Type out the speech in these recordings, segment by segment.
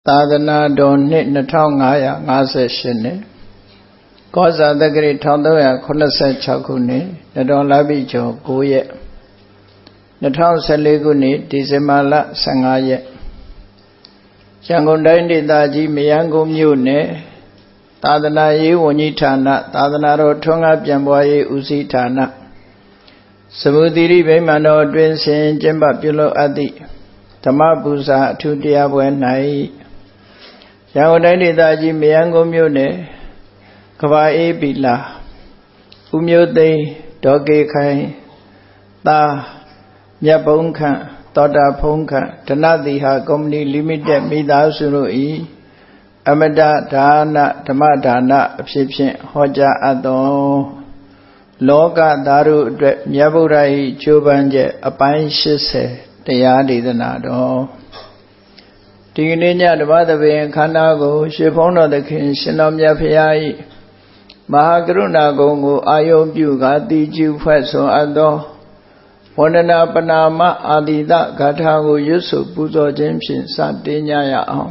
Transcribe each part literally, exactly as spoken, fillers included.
သာသနာတော်နှစ် နှစ်ထောင်ငါးရာငါးဆယ်ရှစ် နှစ်ကောဇာတက္ကရာ တစ်ထောင်သုံးရာခုနှစ်ဆယ်ခြောက် ခုနှစ်နတော်လပိကျော် ကိုး ရက် နှစ်ထောင်ဆယ်လေး ခုနှစ်ဒီဇင်ဘာလ ဆယ့်ငါး ရက်ရန်ကုန်တိုင်းဒေသကြီးမရမ်းကုန်းမြို့နယ်သာသနာရေးဝန်ကြီးဌာနသာသနာတော်ထွန်းကားပြန်ပွားရေးဦးစီးဌာနစမုသီရိဗိမာန်တော်အတွင်းဆင်ကျင်းပပြုလုပ်အပ်သည့်ဓမ္မပူဇာအထူးတရားပွဲ၌ရန်ကုန်တိုင်းဒေသကြီးမရမ်းကုန်းမြို့နယ်ကဘာအေးပီလာဦးမျိုးသိန်းဒေါ်ကေခိုင်သာမြတ်ဘုံခန့်သောတာဖုံးခန့်ဓနတိဟာကုမ္ပဏီလိမိတက်မိသားစုတို့၏အမတဒါနဓမ္မဒါနအဖြစ်ဖြင့်ဟောကြားအပ်သောလောကသားတို့အတွက်မြတ်ဗုဒ္ဓ၏ကြိုးပမ်းချက်အပိုင်းရှစ်ဆယ်တရားဒေသနာတော်ဒီကနေ့ညဓမ္မသဘင်ခန္ဓာကိုရှေးဖုံးတော်သခင်ရှင်တော်မြတ်ဖရာ၏မဟာကရုဏာဂုဏ်ကိုအာယုံပြုကာတိကျူဖွဲ့ဆိုအပ်သောဝန္ဒနာပနာမအာတိတဂါထာကိုရွတ်ဆိုပူဇော်ခြင်းဖြင့်စတင်ကြရအောင်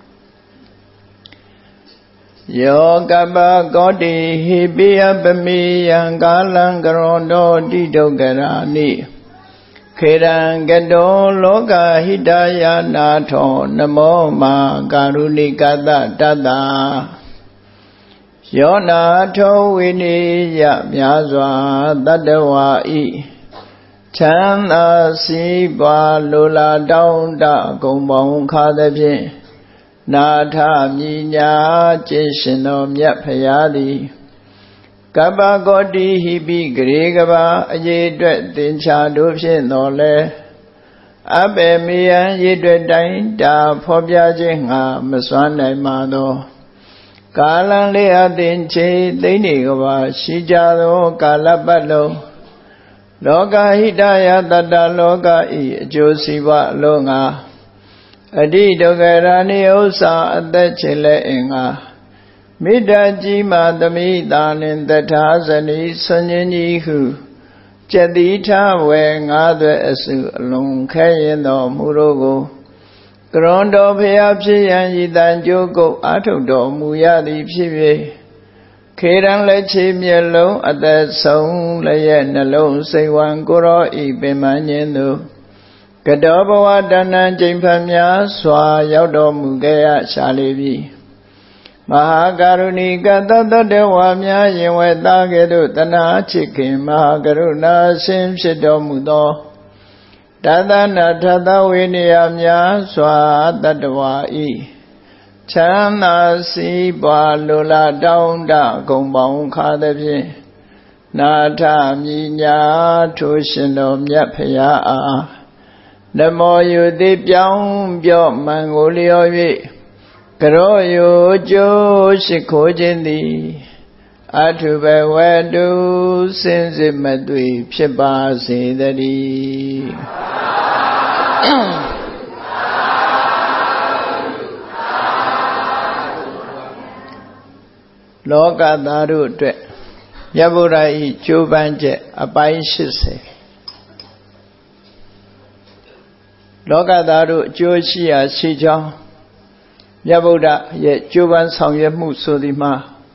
ယောကပကောတိဟိပိယပမိယံကာလံကရောတောတိဒုက္ခရာနိခေရံကတောလောကဟိတယာနာထောနမောမာကာရုဏိကတတတယောနာထောဝိနိယမြာစွာတတ္တဝါဤချမ်းသာစီးပွားလိုလားတောင်းတဂုံပေါင်းခါသဖြင့်နာထမြညာကျင့်ရှင်တော်မြတ်ဖရာသည်ကပ္ပကောတိဟိပိဂရေကဘာအရေးအတွက်သင်္ချာတို့ဖြင့်တော်လဲအပေမေယံရေအတွက်တိုင်းတာဖော်ပြခြင်းငါမစွမ်းနိုင်ပါသောကာလံလေးအသင်ချေသိနေကဘာရှိကြသောကာလပတ်လုံးလောကဟိတယတတ္တလောကဤအကျိုးစီးပွားအလုံးငါအတိဒုက္ခရာနိဥ္စာအသက်ချေလဲအင်္ဂါမေတ္တာကြီးမာသမိတာလင်တထာဇနီဆွန်ခြင်းကြီးဟုကျက်တိထဝေငါးသွဲအစုအလုံးခဲရင်တော်မူတို့ကိုကရွန်တော်ဖျားဖြစ်ရန်ဤတန်ကြိုးကုတ်အာထုတ်တော်မူရသည်ဖြစ်၍ခေရန်လက်ချေမျက်လုံးအသက်ဆုံးလည်းရဲ့နှလုံးစိတ်ဝံကိုရောဤပင်မခြင်းသို့ကတောဘဝတဏ္ဏကျိန်ဖန်များစွာရောက်တော်မူခဲ့ရရှာလေပြီမဟာကရုဏီကတတတဝါများရင်ဝဲသားကဲ့သို့တနာချစ်ခင်မဟာကရုဏာရှင်ဖြစ်တော်မူသောတသနာထသဝိနည်းများစွာတတ္တဝါဤချမ်းသာစီးပွားလိုလားတောင်းတဂုံပေါင်းခါသဖြင့်နာထမြညာထိုရှင်တော်မြတ်ဖရာအားနမောယုတိပြောင်းပြော့မှန်ကိုလျော်၍ကရောယုကျိုးရှိခိုးခြင်းသည်အထုဘဝတုစင်စစ်မသွေဖြစ်ပါစေတည်းလောကသားတို့အတွက်မြတ်ဗုဒ္ဓ၏ကြိုးပမ်းချက်အပိုင်းရှစ်ဆယ်လောကသားတို့အကျိုးရှိရာရှိကြောင်းမြတ်ဗုဒ္ဓရဲ့ကြိုးပမ်းဆောင်ရွက်မှုဆိုသည်မှာ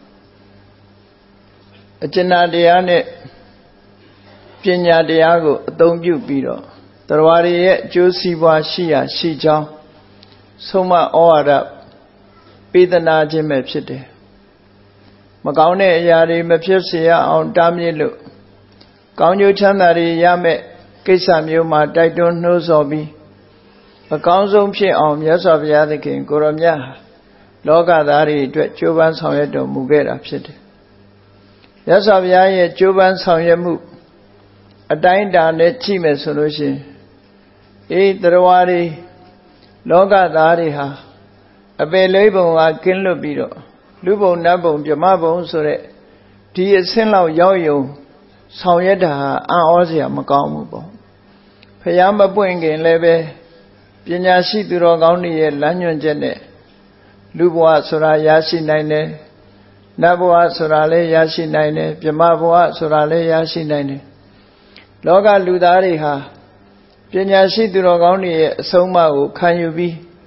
အကျဉ်းတရားနဲ့ပညာတရားကိုအသုံးပြုပြီးတော့တရားတွေရဲ့အကျိုးစီးပွားရှိရာရှိကြောင်းဆုံးမဩဝါဒပေးသနာခြင်းပဲဖြစ်တယ်မကောင်းတဲ့အရာတွေမဖြစ်စေရအောင်တားမြစ်လို့ကောင်းကျိုးချမ်းသာတွေရမယ့်ကိစ္စမျိုးမှာတိုက်တွန်းနှိုးဆော်ပြီးအကောင်းဆုံးဖြစ်အောင်မြတ်စွာဘုရားသခင်ကိုရောမြတ်လောကသားတွေအတွက်ကြိုးပမ်းဆောင်ရွက်တော်မူခဲ့တာဖြစ်တယ်မြတ်စွာဘုရားရဲ့ကြိုးပမ်းဆောင်ရွက်မှုအတိုင်းအတာနဲ့ကြည့်မယ်ဆိုလို့ရှိရင်အေးတရားတွေလောကသားတွေဟာအပေလေးပုံကကင်းလွတ်ပြီးတော့လူဘုံနတ်ဘုံဗြဟ္မဘုံဆိုတဲ့ဒီအဆင့်လောက်ရောက်ယုံဆောင်ရွက်တာဟာအံ့ဩစရာမကောင်းဘူးပေါ့ဖျားမပွင့်ခင်လည်းပဲပညာရှိသူတော်ကောင်းတွေရဲ့လမ်းညွှန်ချက်နဲ့လူဘဝဆိုတာရရှိနိုင်တယ်နတ်ဘဝဆိုတာလည်းရရှိနိုင်တယ်ဗြဟ္မဘဝဆိုတာလည်းရရှိနိုင်တယ်လောကလူသားတွေဟာပညာရှိသူတော်ကောင်းတွေရဲ့အဆုံးအမကိုခံယူပြီး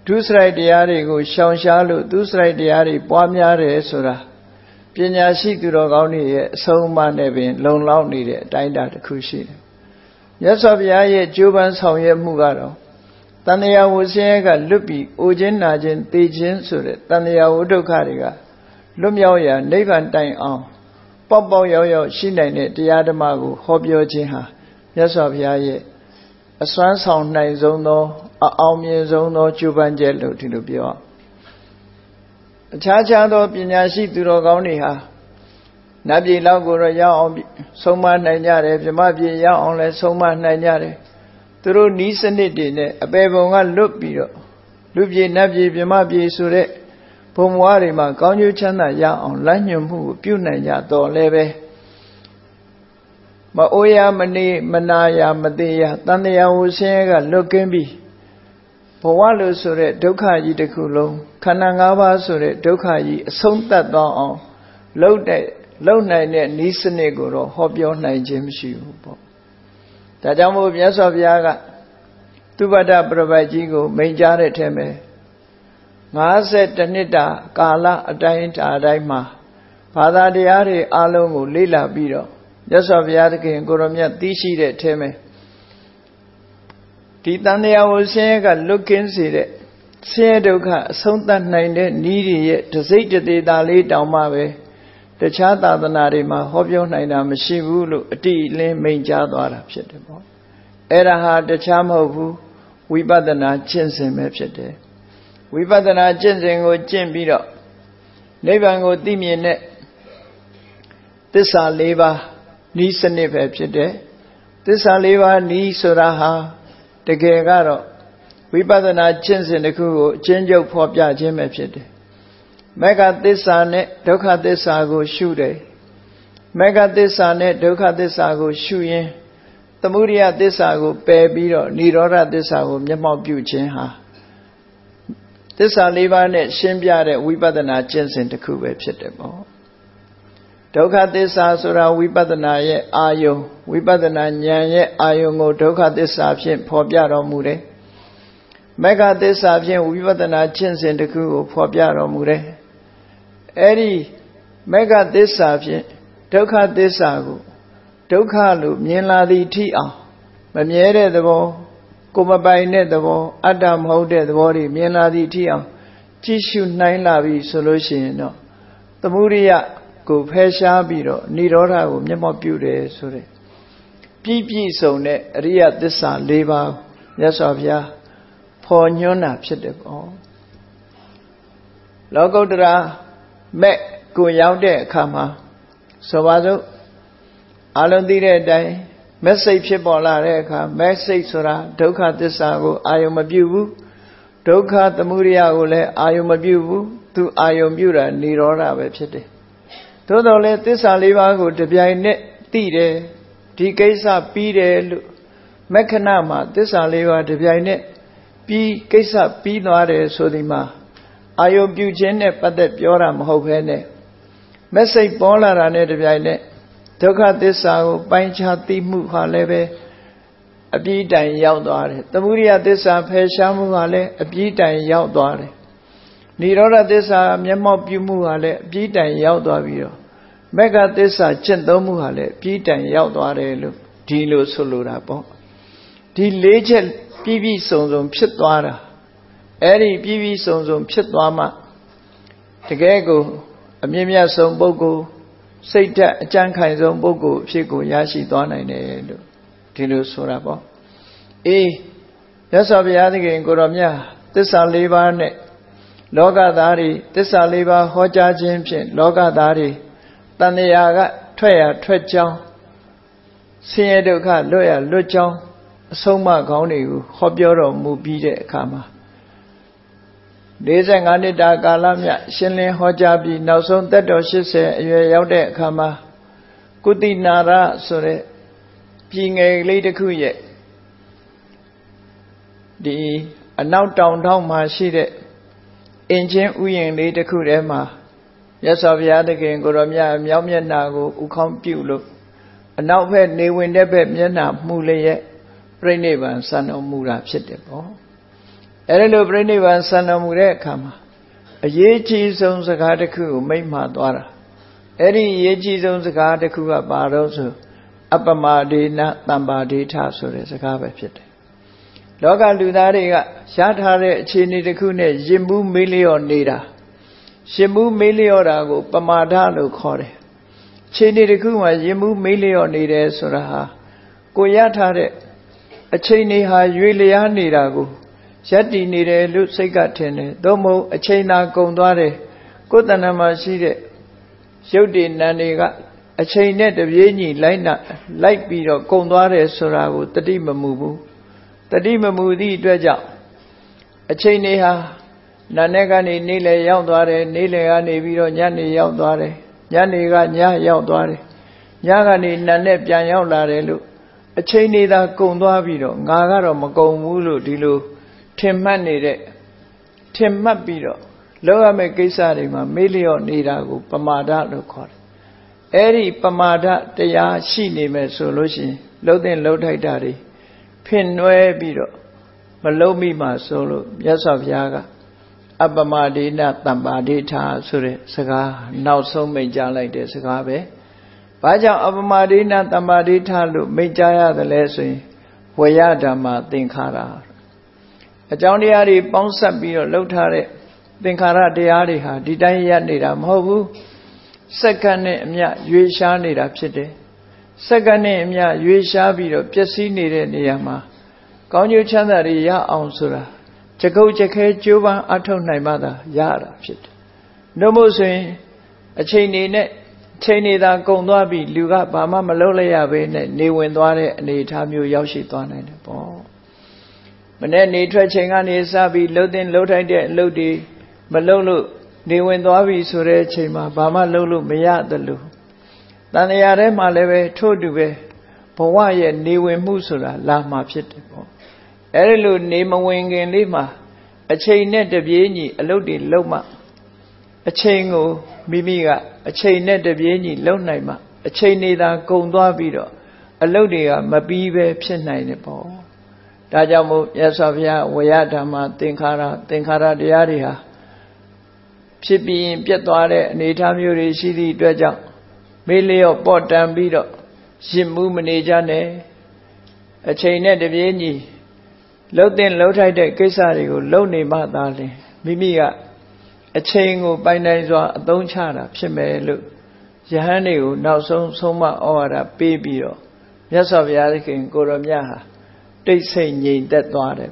ဒုစရိုက်တရားတွေကိုရှောင်ရှားလို့ဒုစရိုက်တရားတွေပွားများတယ်ဆိုတာပညာရှိသူတော်ကောင်းတွေရဲ့အဆုံးအမနဲ့ပင်လုံလောက်နေတဲ့အတိုင်းအတာတစ်ခုရှိတယ်။မြတ်စွာဘုရားရဲ့ကြိုးပမ်းဆောင်ရွက်မှုကတော့တဏှာဝဆင်းရဲကလွတ်ပြီးအိုခြင်းနာခြင်းသိခြင်းဆိုတဲ့တဏှာဝဒုက္ခတွေကလွတ်မြောက်ရာနိဗ္ဗာန်တိုင်အောင်ပေါက်ပေါက်ရောက်ရောက်ရှိနိုင်တဲ့တရားဓမ္မကိုဟောပြောခြင်းဟာမြတ်စွာဘုရားရဲ့အစွမ်းဆောင်နိုင်ဆုံးသောအအောင်မြင်ဆုံးသောကြိုးပမ်းချက်လို့ဒီလိုပြောအခြားခြားသောပညာရှိသူတော်ကောင်းတွေဟာနတ်ပြည်လောက်ကိုတော့ရောက်အောင်ဆုံးမနိုင်ကြတယ်ဗြဟ္မပြည်ရောက်အောင်လည်းဆုံးမနိုင်ကြတယ်သူတို့ဤစနစ်တွေနဲ့အပေပုံကလွတ်ပြီးတော့လူပြည်နတ်ပြည်ဗြဟ္မပြည်ဆိုတဲ့ဘုံဘဝတွေမှာကောင်းကျိုးချမ်းသာရအောင်လမ်းညွှန်မှုကိုပြုနိုင်ကြတော့လည်းပဲမအိုရမနေမနာရမသေးရတန်တရားဝဆင်းရဲကလွတ်ကင်းပြီးဘဝလို့ဆိုတဲ့ဒုက္ခကြီးတစ်ခုလုံးခန္ဓာ၅ပါးဆိုတဲ့ဒုက္ခကြီးအဆုံးသတ်သွားအောင်လှုပ်တဲ့လှုပ်နိုင်တဲ့ဤစနစ်ကိုတော့ဟောပြောနိုင်ခြင်းမရှိဘူးပေါ့ဒါကြောင့်မို့မြတ်စွာဘုရားကသုဘဒ္ဓပရပိုက်ကြီးကိုမိန့်ကြားတဲ့ထဲမှာ၅၁နှစ်တာကာလအတိုင်းတာအတိုင်းမှာဘာသာတရားတွေအလုံးကိုလေ့လာပြီးတော့မြတ်စွာဘုရားသခင်ကိုရောမြတ်သိရှိတဲ့ထဲမှာဒီတန်တရားဝဆင်းရဲကလွတ်ကင်းစေတဲ့ဆင်းရဲဒုက္ခအဆုံးသတ်နိုင်တဲ့နည်းတွေရဲ့တစိတ်တသေးတာလေးတောင်မှပဲတခြားသာသနာတွေမှာဟောပြောနိုင်တာမရှိဘူးလို့အတိအလင်းမိန့်ကြားသွားတာဖြစ်တယ်ပေါ့အဲ့ဒါဟာတခြားမဟုတ်ဘူးဝိပဿနာကျင့်စဉ်ပဲဖြစ်တယ်ဝိပဿနာကျင့်စဉ်ကိုကျင့်ပြီးတော့နိဗ္ဗာန်ကိုသိမြင်တဲ့သစ္စာ၄ပါးဤစနစ်ပဲဖြစ်တယ်သစ္စာ၄ပါးဤဆိုတာဟာတကယ်ကတော့ဝိပဿနာကျင့်စဉ်တစ်ခုကိုအချင်းချုပ်ဖော်ပြခြင်းပဲဖြစ်တယ်မေဃသစ္စာနဲ့ဒုက္ခသစ္စာကိုရှုတယ်မေဃသစ္စာနဲ့ဒုက္ခသစ္စာကိုရှုရင်သမုဒယသစ္စာကိုပယ်ပြီးတော့និရောဓသစ္စာကိုမျက်မှောက်ပြုခြင်းဟာသစ္စာ၄ပါးနဲ့ရှင်းပြတဲ့ဝိပဿနာကျင့်စဉ်တစ်ခုပဲဖြစ်တယ်ပေါ့ဒုက္ခသစ္စာဆိုတာဝိပဿနာရဲ့အာယုံဝိပဿနာဉာဏ်ရဲ့အာယုံကိုဒုက္ခသစ္စာဖြင့်ဖော်ပြတော်မူတယ်မေဃသစ္စာဖြင့်ဝိပဿနာကျင့်စဉ်တစ်ခုကိုဖော်ပြတော်မူတယ်အဲ့ဒီမေဃသစ္စာဖြင့်ဒုက္ခသစ္စာကိုဒုက္ခလို့မြင်လာသည့်ထိအောင်မမြဲတဲ့သဘောကိုမပိုင်တဲ့သဘောအတ္တမဟုတ်တဲ့သဘောတွေမြင်လာသည့်ထိအောင်ကြည့်ရှုနိုင်လာပြီဆိုလို့ရှိရင်တော့သမုဒယကိုဖယ်ရှားပြီးတော့និရောဓကိုမျက်မှောက်ပြုတယ်ဆိုတဲ့ပြည့်ပြည့်စုံတဲ့အရိယသစ္စာ၄ပါးမြတ်စွာဘုရားဖော်ညွှန်းတာဖြစ်တယ်ပေါ့လောကုတ္တရာမဲ့ကိုရောက်တဲ့အခါမှာဆိုပါစို့အလုံးသိတဲ့အတိုင်းမက်စိတ်ဖြစ်ပေါ်လာတဲ့အခါမက်စိတ်ဆိုတာဒုက္ခသစ္စာကိုအာယုံမပြုဘူးဒုက္ခသမုဒယကိုလည်းအာယုံမပြုဘူးသူအာယုံပြုတာនិရောဓပဲဖြစ်တယ်သို့တော်လည်းသစ္စာလေးပါးကိုတပြိုင်နက်သိတယ်ဒီကိစ္စပြီးတယ်လို့မက္ခဏမှာသစ္စာလေးပါးတပြိုင်နက်ပြီးကိစ္စပြီးသွားတယ်ဆိုဒီမှာအာယုံပြုခြင်းနဲ့ပတ်သက်ပြောတာမဟုတ်ဘဲနဲ့မက်စိတ်ပေါ်လာတာနဲ့တပြိုင်နက်ဒုက္ခသစ္စာကိုပိုင်းခြားသိမှုဟာလည်းပဲအပြည့်တိုင်ရောက်သွားတယ်သမုဒယသစ္စာဖယ်ရှားမှုဟာလည်းအပြည့်တိုင်ရောက်သွားတယ်និရောဓသစ္စာမျက်မှောက်ပြုမှုဟာလည်းအပြည့်တိုင်ရောက်သွားပြီးတော့မေဃသစ္စာကျင့်သုံးမှုဟာလည်းအပြည့်တိုင်ရောက်သွားတယ်လို့ဒီလိုဆိုလိုတာပေါ့ဒီလေးချက်ပြည့်ပြည့်စုံစုံဖြစ်သွားတာအဲ့ဒီပြည့်ပြည့်စုံစုံဖြစ်သွားမှတကယ်ကိုအမြင့်မြတ်ဆုံးပုဂ္ဂိုလ်စိတ်ဓာတ်အကြံခိုင်ဆုံးပုဂ္ဂိုလ်အဖြစ်ကိုရရှိသွားနိုင်တယ်လို့ဒီလိုဆိုတာပေါ့အေးမြတ်စွာဘုရားသခင်ကိုရောမြတ်သစ္စာ၄ပါးနဲ့လောကသားတွေသစ္စာ၄ပါးဟောကြားခြင်းဖြင့်လောကသားတွေတဏှာကထွက်ရထွက်ကြောင်းဆင်းရဲဒုက္ခလွတ်ရလွတ်ကြောင်းအဆုံးအမကောင်းတွေကိုဟောပြောတော်မူပြီးတဲ့အခါမှာ၄၅နှစ်တာကာလမြတ်ရှင်းလင်းဟောကြားပြီးနောက်ဆုံးသက်တော်၈၀အရွယ်ရောက်တဲ့အခါမှာကုတိနာရဆိုတဲ့ပြည်ငယ်လေးတစ်ခုရဲ့ဒီအနောက်တောင်ထောင်မှာရှိတဲ့အင်ချင်းဥယျာဉ်လေးတစ်ခုထဲမှာမြတ်စွာဘုရားသခင်ကိုရောမြတ်မြောက်မျက်နှာကိုဥခေါင်းပြုလို့အနောက်ဘက်နေဝင်တဲ့ဘက်မျက်နှာမှုလျက်ပြိဋိနိဗ္ဗာန်စံတော်မူတာဖြစ်တယ်ပေါ့ Erelo Brinivan Sanamure Kama. A yechi zones a gataku, make Madwara. Eri yechi zones a gataku at Baroso. Upamadi, not Tambadi Tasso, as a carpet. Loga Lunariga, Shatare, Chini de Kune, Jimbu Milio Nida. Shimbu Miliorago, Pamadalo Kore. Chini de Kuma, Jimbu Milio Nida Suraha. Goyatare, a Chini ha Yuliani Rago. Shati Nide, Lutsicatene, Domo, a China Gondare, Godanama Shide, Shodi Naniga, a chainet of Yeni, Lina, Light Beat of Gondare Sorago, Tadima Mubu, Tadima Mudi Dredja, a Chaineha, Nanegani Nile Yaudare, Nileani Viro, Yani Yaudare, Yaniga Nya Yaudare, Yagani Nanep Yaudare, a Chainida Gondaviro, Nagaro Magomulu Dilu. Timmanide, Timmabiro, Loa Megisarima, Milio Nidago, Pamada Locor. Eri Pamada, Dea, Shinime solution, Lodin Lodidari, Pinwe Biro, Malomi Ma solo, Yes of Yaga, Abamadina, Tambadita, Sure, Saga, now so major like the Sagabe. Baja Abamadina, Tambadita, Majaya the lesson, Waya Dhamma, Thinkara. A Johnny bounce up your lotare, Thinkara deariha, Didaya nida, Mobu, second name ya, Yuisha nida pite, second name ya, Yuisha biro, Pesi nida niyama, Gonyu Chandari ya ansura, Chako Chake Juba Ato Naimada, Yara pit. No more saying a chain in it, chain that Gondwabi, Luga, Bama Malolaya, Newendware, and the Tamu Yoshi Twana. When they try Changani Sabi, Lodin, Lotide, Lodi, Malolo, Newendwabi, Sure Chima, Bama Lulu, Maya the Lu. Then they are Maleve, Toduve, Pawaya, Newen Musula, Lama Pitipo. Erelu, Nema Wing and Lima, a chain net of Yeni, a Lodi Loma, a chain o Mimiga, a chain net of Yeni, Lonaima, a chain neither Gondwabido, a Lodia, Mabive, Pinapo. Dajamu, Yasavia, Wayadama, Thinkara, Thinkara Diaria. Shipping Pietware, Nitamuri, Shidi, Dredja, Milio, Potam Bido, Shimbu Manejane, a chainet of Yeni, Lotin Lotide, Kesarigo, Loni Matali, Mimia, a chain of Binazwa, a Don Chara, Shimelu, Jahaniu, now so soma or a baby, Yasavia, Goromyaha. They say ye that water.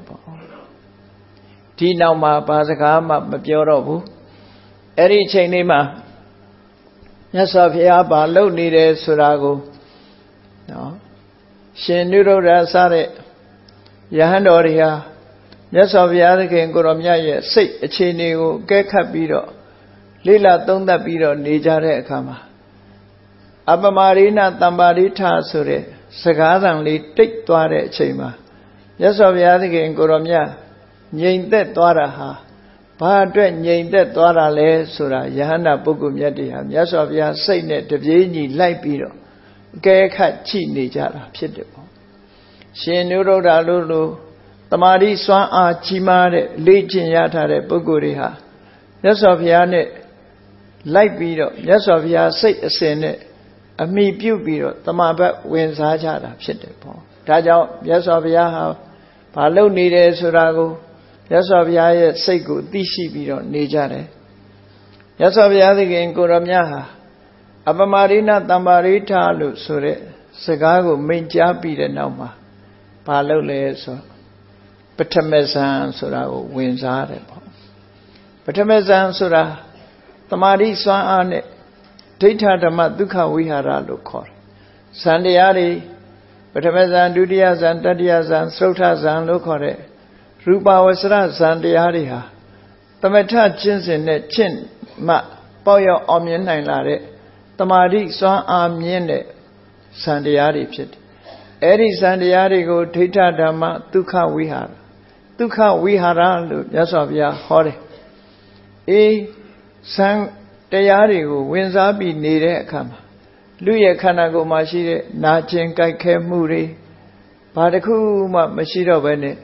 Tina ma Bazakama, Mabiorobu. Eri Chainima Yasavia, Lo Nide Surago. No. Shenuro Rasare Yahandoria Yasavia, Goromya, say a Chinu, Gekabiro, Lila Donda Biro, Nijare Kama. Abamarina Tambarita Sure, Sagadan Li take Dware Chima. Yes, of Yadiki and Goromya, Yin that Dwaraha, Padre Yin that Dwara Le Sura, Yahana Bugum Yadiham, yes of Ya Saynet, the Vini Laipiro, Gay Cat Chini Jara, Pitipo. She knew Lulu, Tamari Swan are Chimare, Legion Yatare, Buguriha, yes of Yane, Laipiro, yes of Ya Say a Sene, a me Bubiro, Tamaba wins Hajara, Pitipo. Tajao, yes of Yaha, Palo Nide Surago, yes of Yaya Segu, Dishi Biro, Nijare. Yes of Yadigan Goramyaha, Abamarina Tambarita Lu Sure, Sagago, Minjabi the Nama, Palo Leso, Patamezan Surago, wins Arebo. Patamezan Sura, Tamari Swan Ane, Data Dama Duka Wihara Lukor, Sandiari. Patamazan, Dudiazan, Dadiazan, Sotazan, Lokore, Rupa Wasra, Sandiariha. Tamata Jinsin, Chin, Ma, Boyo Omian Lare, Tamari, Swan Amyene, Sandiari Pit. Eri Sandiari go, Tita Dama, Duka Wihara. Duka Wihara, Yasavia, Hore. E. San Dayari go, Winzabi, Nere Kama. Luya Kanago Mashire, Nachin Kai Muri, Padakuma Mashiro Bene,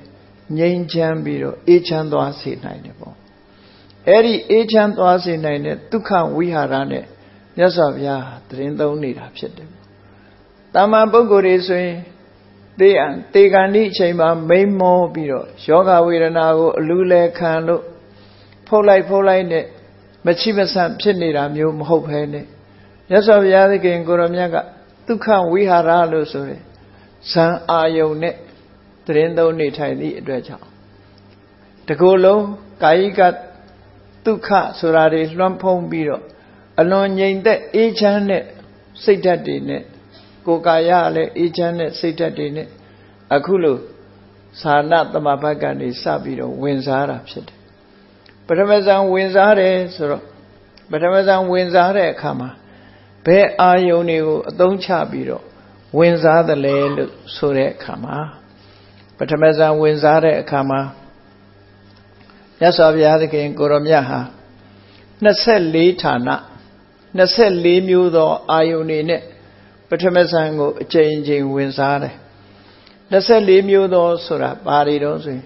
ငြိမ်းချမ်းပြီးတော့အေးချမ်းသွားစေနိုင်တယ်ပေါ့အဲ့ဒီအေးချမ်းသွားစေနိုင်တဲ့ဒုက္ခဝိဟာရနဲ့မြတ်စွာဘုရားသတင်းသုံးနေတာဖြစ်တယ်တာမန်ပုဂ္ဂိုလ်တွေဆိုရင်တေတေကံဒီအချိန်မှာမိန်မောပြီးတော့ယောဂဝေဒနာကိုအလူလဲခံလို့ဖုတ်လိုက်ဖုတ်လိုက်နဲ့မချိမဆန့်ဖြစ်နေတာမျိုးမဟုတ်ဘဲနဲ့မြတ်စွာဘုရားသခင်ကိုရောမြတ်ကဒုက္ခဝိဟာရလို့ဆိုတဲ့ဇံအာယုန်နဲ့သတင်းသုံးနေထိုင်သည့်အတွက်ကြောင့်တကူလုံးကာယကဒုက္ခဆိုတာတွေလွှမ်းဖုံးပြီးတော့အလွန်ငြိမ်သက်အေးချမ်းတဲ့စိတ်ဓာတ်တွေနဲ့ကိုယ်ကာယလည်းအေးချမ်းတဲ့စိတ်ဓာတ်တွေနဲ့အခုလိုသာဏသမဘတ်ကနေစပြီးတော့ဝင်စားတာဖြစ်တယ်ပထမဇန်ဝင်စားတယ်ဆိုတော့ပထမဇန်ဝင်စားတဲ့အခါမှာဘယ်အာယုန်တွေကိုအသုံးချပြီးတော့ဝင်စားသလဲလို့ဆိုတဲ့အခါမှာပထမဇန်ဝင်စားတဲ့အခါမှာမြတ်စွာဘုရားသခင်ကိုရောမြတ်ဟာနှစ်ဆယ့်လေးဌာနနှစ်ဆယ့်လေးမျိုးသောအာယုန်တွေနဲ့ပထမဇန်ကိုအချိန်ချင်းဝင်စားတယ်နှစ်ဆယ့်လေးမျိုးသောဆိုတာဘာတွေတော့ဆိုရင်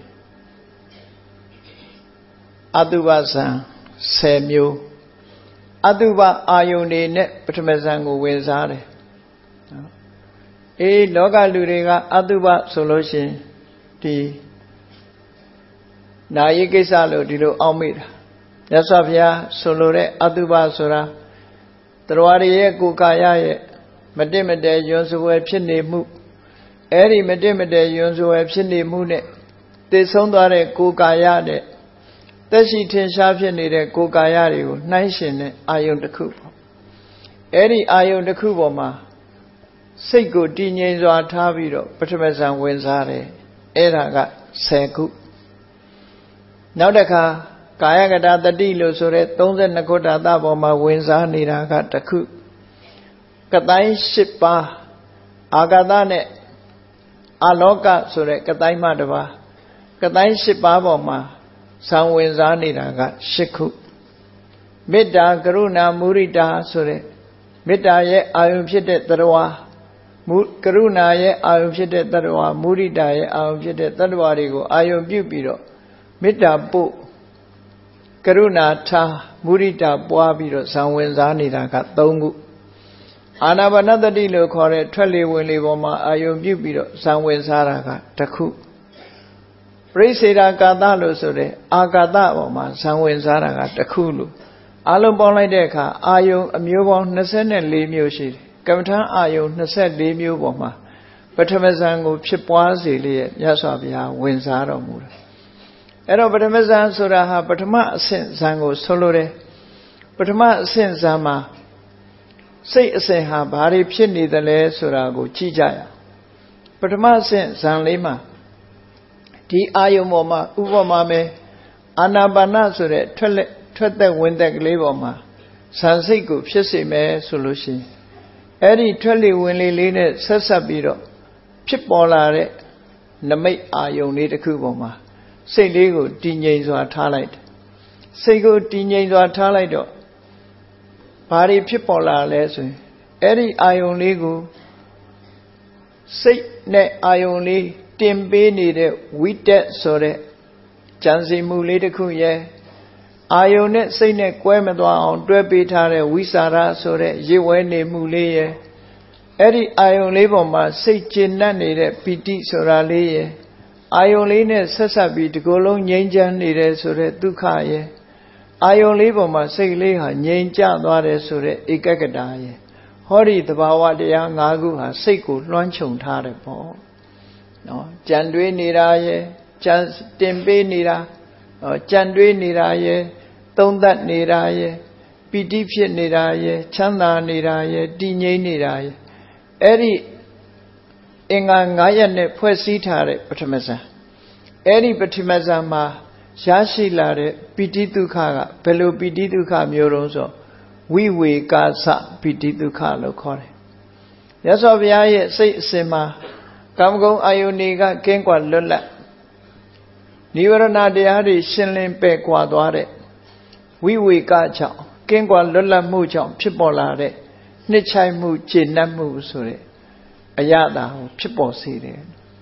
အတုပဇန်ဆယ်မျိုးအတုပအာယုန်တွေနဲ့ပထမဇန်ကိုဝင်စားတယ်အေးလောကလူတွေကအတုပဆိုလို့ရှိရင်ဒီနာယိကိစ္စလို့ဒီလိုအောက်မိတာမြတ်စွာဘုရားဆိုလိုတဲ့အတုပဆိုတာတရားတွေရဲ့ကိုယ်ကာယရဲ့မတင့်မတဲယွန်းစွဲဖြစ်နေမှုအဲ့ဒီမတင့်မတဲယွန်းစွဲဖြစ်နေမှုနဲ့တည်ဆုံးသွားတဲ့ကိုယ်ကာယနဲ့သက်ရှိထင်ရှားဖြစ်နေတဲ့ကိုယ်ကာယတွေကိုနှိုင်းရှင်တဲ့အာယုန်တစ်ခုပေါ့အဲ့ဒီအာယုန်တစ်ခုပေါ်မှာစိတ်ကိုတည်ငြိမ်စွာထားပြီးတော့ပထမဇန်ဝင်စားတယ်အဲ့ဒါကဆယ်ခုနောက်တစ်ခါကာယကတာတတိလို့ဆိုတဲ့သုံးဆယ့်နှစ်ခုဓာတ်ပေါ်မှာဝင်စားနေတာကတစ်ခုကတိုင်း၈ပါးအာဂတနဲ့အာလောကဆိုတဲ့ကတိုင်းမှတစ်ပါးကတိုင်း၈ပါးပေါ်မှာဇံဝင်စားနေတာက၈ခုမေတ္တာကရုဏာမုရိတာဆိုတဲ့မေတ္တာရဲ့အာယုံဖြစ်တဲ့သတ္တဝါမုကရုဏာရဲ့အာယုံဖြစ်တဲ့သတ္တဝါမုရိတာရဲ့အာယုံဖြစ်တဲ့သတ္တဝါတွေကိုအာယုံပြုပြီးတော့မေတ္တာပို့ကရုဏာထားမုရိတာပွားပြီးတော့ဇံဝင်စားနေတာက၃ခုအာနာပါနသတိလို့ခေါ်တဲ့ထွက်လေဝင်လေပေါ်မှာအာယုံပြုပြီးတော့ဇံဝင်စားတာကတစ်ခုပရိစေရာကာသလို့ဆိုတဲ့အာကာသပေါ်မှာဇံဝင်စားတာကတစ်ခုလို့အလုံးပေါင်းလိုက်တဲ့အခါအာယုံအမျိုးပေါင်း၂၄မျိုးရှိတယ်ကမ္မထာအာယုံ၂၄မျိုးပေါ်မှာပထမဇန်ကိုဖြစ်ပွားစေလျက်မြတ်စွာဘုရားဝင်စားတော်မူတယ်အဲ့တော့ပထမဇန်ဆိုတာဟာပထမအဆင့်ဇန်ကိုဆိုလိုတယ်ပထမအဆင့်ဇန်မှာစိတ်အစဉ်ဟာဘာတွေဖြစ်နေသလဲဆိုတာကိုကြည့်ကြရအောင်ပထမအဆင့်ဇန်လေးမှာဒီအာယုံပေါ်မှာဥပမာမဲ့အာနာပါနဆိုတဲ့ထွက်လက်ထွက်သက်ဝင်သက်ကလေးပေါ်မှာဇန်စိတ်ကိုဖြစ်စေမယ်ဆိုလို့ရှိရင်အဲ့ဒီထွက်လေဝင်လေလေးနဲ့ဆက်ဆက်ပြီးတော့ဖြစ်ပေါ်လာတဲ့နမိတ်အာယုံလေးတစ်ခုပေါ်မှာစိတ်လေးကိုတည်ငြိမ်စွာထားလိုက်တယ်စိတ်ကိုတည်ငြိမ်စွာထားလိုက်တော့ဘာတွေဖြစ်ပေါ်လာလဲဆိုရင်အဲ့ဒီအာယုံလေးကိုစိတ်နဲ့အာယုံလေးတင်ပေးနေတဲ့ဝိတက်ဆိုတဲ့ကြံစီမှုလေးတစ်ခုရဲ့အာယုံနဲ့စိတ်နဲ့ကွဲမသွားအောင်တွဲပေးထားတဲ့ဝိสารဆိုတဲ့ရစ်ဝဲနေမှုလေးရဲ့အဲ့ဒီအာယုံလေးပေါ်မှာစိတ်ကျဉ်နှံ့နေတဲ့ပီတိဆိုတာလေးရဲ့အာယုံလေးနဲ့ဆက်ဆက်ပြီးဒီကိုယ်လုံးငြိမ်းချမ်းနေတယ်ဆိုတဲ့ဒုက္ခရဲ့အာယုံလေးပေါ်မှာစိတ်လေးဟာငြိမ်ကျသွားတယ်ဆိုတဲ့ဧကဂတာရဲ့ဟောဒီသဘာဝတရား၅ခုဟာစိတ်ကိုလွှမ်းခြုံထားတယ်ပေါ့နော်ကြံတွေးနေတာရဲ့ကြံတင်ပေးနေတာကြံတွေးနေတာရဲ့သုံးသပ်နေတာရဲ့ပီတိဖြစ်နေတာရဲ့ချမ်းသာနေတာရဲ့တည်ငြိမ်နေတာရဲ့အဲ့ဒီအင်္ဂါ၅ရပ်နဲ့ဖွဲ့စည်းထားတဲ့ပထမဇန်အဲ့ဒီပထမဇန်မှာရရှိလာတဲ့ပီတိဒုက္ခကဘယ်လိုပီတိဒုက္ခမျိုးတုံးဆိုဝိဝေကာသပီတိဒုက္ခလို့ခေါ်တယ်။မြတ်စွာဘုရားရဲ့စိတ်အစဉ်မှာကာမဂုဏ်အာယုန်တွေကကင်းကွာလွတ်လပ်နိဝရဏတရားတွေရှင်းလင်းပယ်ကွာသွားတဲ့ဝိဝေကကြောင့်ကင်းကွာလွတ်လပ်မှုကြောင့်ဖြစ်ပေါ်လာတဲ့နှစ်ချိုက်မှုကျေနပ်မှုဆိုတဲ့အရာတာကိုဖြစ်ပေါ်စေတယ်ခ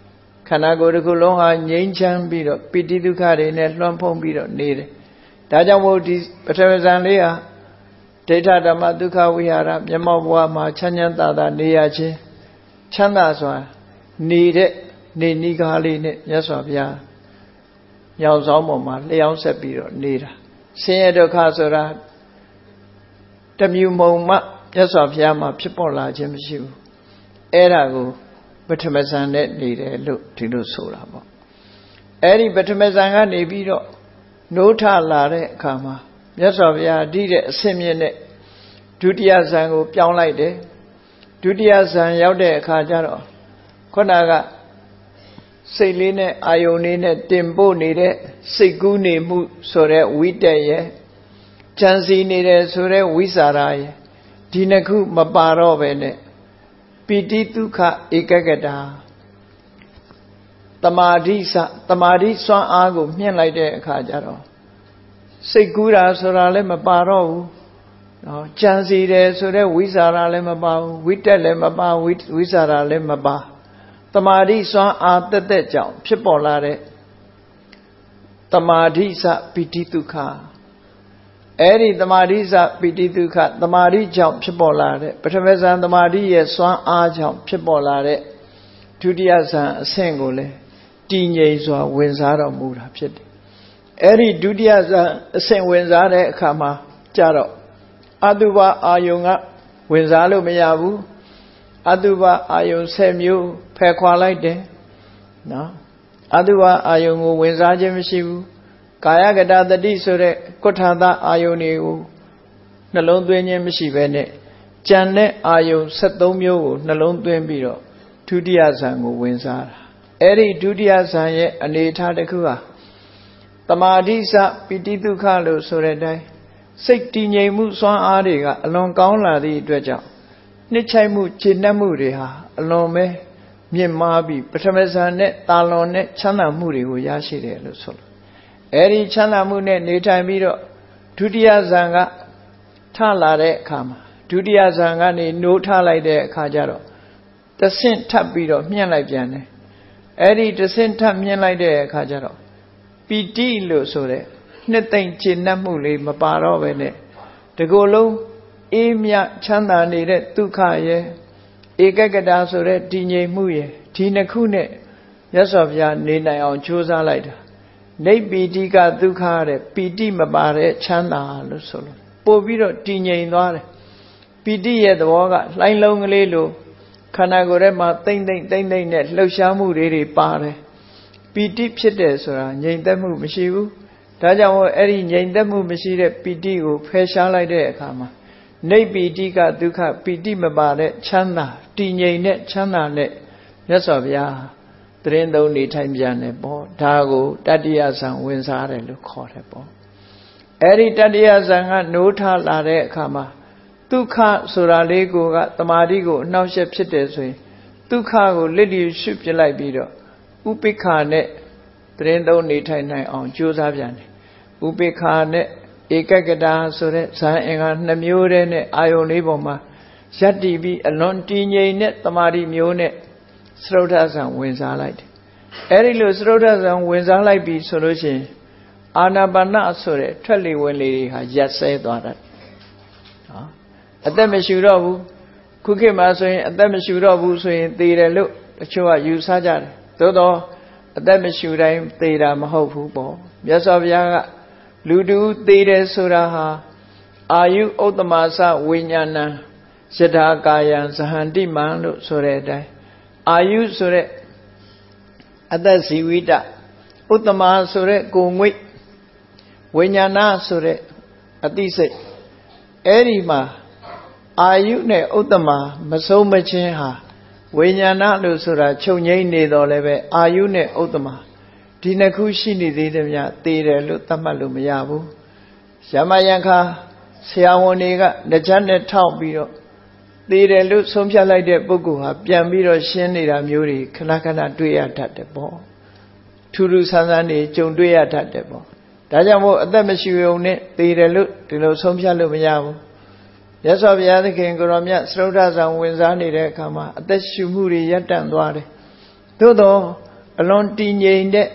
khana ko de ku long ha ngaiñ chang pi do piti dukha de ne luan phong pi do ne de da jaung mo di pathama san le ha Data Dhamma Dukha Vihara Myamau Bwa Ma Chanyan Tata Ne Ya Chin Chanda Swa Ni De Ni Ni Ka Le Ne Nyat Swa Bya Yaw Saung Paw Ma Lyaung Set Pi DoနေတာSin Ye DukhaဆိုတာTha Myu Mong Ma Nyat Swa Bya Ma Phit Paw La Chin Mashi Bu Ae Da Ko Pathama San Ne Neတယ်Lo Di LoဆိုတာPaw Ae Di Pathama San Ka Ne Pi Do No Tha La De Akha Ma Nyat Swa Bya Di De Asin Myin Ne Dutiya San Ko Pyaung Laiတယ်Dutiya San Yauk De Akha Ja Do Khona Ka Siat Le Ne Ayong Le Ne Tin Poh Nede Siat Ku Ne Mu So De Whi Tat Ye Chan Si Neတယ်So De Visara Ye Diနှစ်ခုMă Paတော့Be Ne Piti Dukha Ekakata Tamadhi Sa Tamadhi SwanအားKo Myှင့်လိုက်တဲ့အခါကျတော့စိတ်ကူးတာဆိုတာလည်းမပါတော့ဘူးနော်ကြံစီတယ်ဆိုတဲ့ဝိဇာရလည်းမပါဘူးဝိတက်လည်းမပါဝိဝိဇာရလည်းမပါတမာတိစွမ်းအားတက်တက်ကြောင့်ဖြစ်ပေါ်လာတဲ့တမာတိစပိဋိဒုက္ခအဲ့ဒီတမာတိစပိဋိဒုက္ခတမာတိကြောင့်ဖြစ်ပေါ်လာတဲ့ပထမဇန်တမာတိရဲ့စွမ်းအားကြောင့်ဖြစ်ပေါ်လာတဲ့ဒုတိယဇန်အဆင့်ကိုလည်းတည်ငြိမ်စွာဝင်စားတော်မူတာဖြစ်တယ်အဲ့ဒီဒုတိယဇန်အဆင့်ဝင်စားတဲ့အခါမှာကြတော့အတုပအာယုံကဝင်စားလို့မရဘူးအတုပအာယုံဆယ်မျိုးဖယ်ခွာလိုက်တယ်နော်အတုပအာယုံကိုဝင်စားခြင်းမရှိဘူးကာယကတတတိဆိုတဲ့ကုဋ္ဌာသအာယုံတွေကိုနှလုံးသွင်းခြင်းမရှိဘဲနဲ့ကြံတဲ့အာယုံဆက်သုံးမျိုးကိုနှလုံးသွင်းပြီးတော့ဒုတိယဇန်ကိုဝင်စားတာအဲ့ဒီဒုတိယဇန်ရဲ့အနေအထားတစ်ခုဟာတမာတိစပိဋိဒုက္ခလို့ဆိုတဲ့အတိုင်းစိတ်တည်ငြိမ်မှုစွမ်းအားတွေကအလွန်ကောင်းလာသည့်အတွက်ကြောင့်နှစ်ချိုက်မှုခြေနှက်မှုတွေဟာအလွန်ပဲမြင့်မားပြီးပထမဇန်နဲ့တာလွန်နဲ့ချမ်းသာမှုတွေကိုရရှိတယ်လို့ဆိုလို့အဲဒီချမ်းသာမှုနဲ့နေထိုင်ပြီးတော့ဒုတိယဇန်ကထလာတဲ့အခါမှာဒုတိယဇန်ကနေနိုးထလိုက်တဲ့အခါကျတော့တဆင့်ထပ်ပြီးတော့မြင့်လိုက်ပြန်တယ်အဲဒီတဆင့်ထပ်မြင့်လိုက်တဲ့အခါကျတော့ပီတိလို့ဆိုတဲ့နှစ်သိမ့်ခြေနှက်မှုလေးမပါတော့ပဲနဲ့ဒီကိုယ်လုံးအေးမြချမ်းသာနေတဲ့ဒုက္ခရဲ့ဧကဂတဆိုတဲ့တည်ငြိမ်မှုရဲ့ဒီနှစ်ခုနဲ့မြတ်စွာဘုရားနေနိုင်အောင်ကြိုးစားလိုက်တာနေပီတိကဒုက္ခတဲ့ပီတိမပါတဲ့ချမ်းသာလို့ဆိုလို့ပို့ပြီးတော့တည်ငြိမ်သွားတယ်ပီတိရဲ့သဘောကလှိုင်းလုံးကလေးလိုခန္ဓာကိုယ်ထဲမှာတိမ့်တိမ့်တိမ့်တိမ့်နဲ့လှုပ်ရှားမှုတွေတွေပါတယ်ပီတိဖြစ်တယ်ဆိုတာငြိမ်သက်မှုမရှိဘူးဒါကြောင့်အဲ့ဒီငြိမ်သက်မှုမရှိတဲ့ပီတိကိုဖယ်ရှားလိုက်တဲ့အခါမှာနေပီတိကဒုက္ခပီတိမပါတဲ့ချမ်းသာတည်ငြိမ်တဲ့ချမ်းသာနဲ့မြတ်စွာဘုရားတရင်သုံးနေထိုင်ပြန်တယ်ပေါ့ဒါကိုတတ္တိယဇံဝင်စားတယ်လို့ခေါ်တယ်ပေါ့အဲ့ဒီတတ္တိယဇံကနိုးထလာတဲ့အခါမှာဒုက္ခဆိုတာလေးကိုကတမာတိကိုအနှောက်အယှက်ဖြစ်တယ်ဆိုရင်ဒုက္ခကိုလစ်လျူရှုပြလိုက်ပြီးတော့ဥပိ္ပခာနဲ့တရင်သုံးနေထိုင်နိုင်အောင်ကြိုးစားပြန်တယ်ဥပိ္ပခာနဲ့ဧကဂတဆိုတဲ့ဇာအင်္ဂါနှစ်မျိုးတည်းနဲ့အာယုန်လေးပေါ်မှာယက်တည်ပြီးအလွန်တည်ငြိမ်တဲ့တမာတိမျိုးနဲ့သရုဒ္ဓဇံဝင်စားလိုက်တယ်အဲ့ဒီလိုသရုဒ္ဓဇံဝင်စားလိုက်ပြီဆိုလို့ရှိရင်အာနာပါနဆိုတဲ့ထွက်လေဝင်လေတွေဟာရက်ဆဲသွားတယ်နော်အသက်မရှိတော့ဘူးခုခေတ်မှာဆိုရင်အသက်မရှိတော့ဘူးဆိုရင်သေတယ်လို့တချို့ကယူဆကြတယ်သို့တော့အသက်မရှိတိုင်းသေတာမဟုတ်ဘူးပေါ့မြတ်စွာဘုရားကလူတူသေးတယ်ဆိုတာဟာအာယုဥတ္တမသဝိညာဏံယထာကာယံဇဟန္တိမံလို့ဆိုတဲ့အတိုင်းအာယုဆိုတဲ့အသက်ဇီဝိတဥတ္တမဆိုတဲ့ကိုယ်ငွေ့ဝိညာဏဆိုတဲ့အသိစိတ်အဲ့ဒီမှာအာယုနဲ့ဥတ္တမမဆုံးမချင်းဟာဝိညာဏလို့ဆိုတာချုပ်ငိမ့်နေတော့လည်းပဲအာယုနဲ့ဥတ္တမဒီနှစ်ခုရှိနေသေးတယ်များသေတယ်လို့သတ်မှတ်လို့မရဘူးယမယံခါဆရာဝန်တွေကလက်ချက်နဲ့ထောက်ပြီးတော့သေတယ်လို့ဆုံးဖြတ်လိုက်တဲ့ပုဂ္ဂိုလ်ဟာပြန်ပြီးတော့ရှင်းနေတာမျိုးတွေခဏခဏတွေ့ရတတ်တယ်ပေါ့ထူးထူးဆန်းဆန်းတွေကြုံတွေ့ရတတ်တယ်ပေါ့ဒါကြောင့်မို့အသက်မရှိုံနဲ့သေတယ်လို့ဒီလိုဆုံးဖြတ်လို့မရဘူးမြတ်စွာဘုရားသခင်ကိုရောမြတ်သရုဒ္ဓဇံဝင်စားနေတဲ့အခါမှာအသက်ရှူမှုတွေရပ်တန့်သွားတယ်သို့တော့ alon tinye de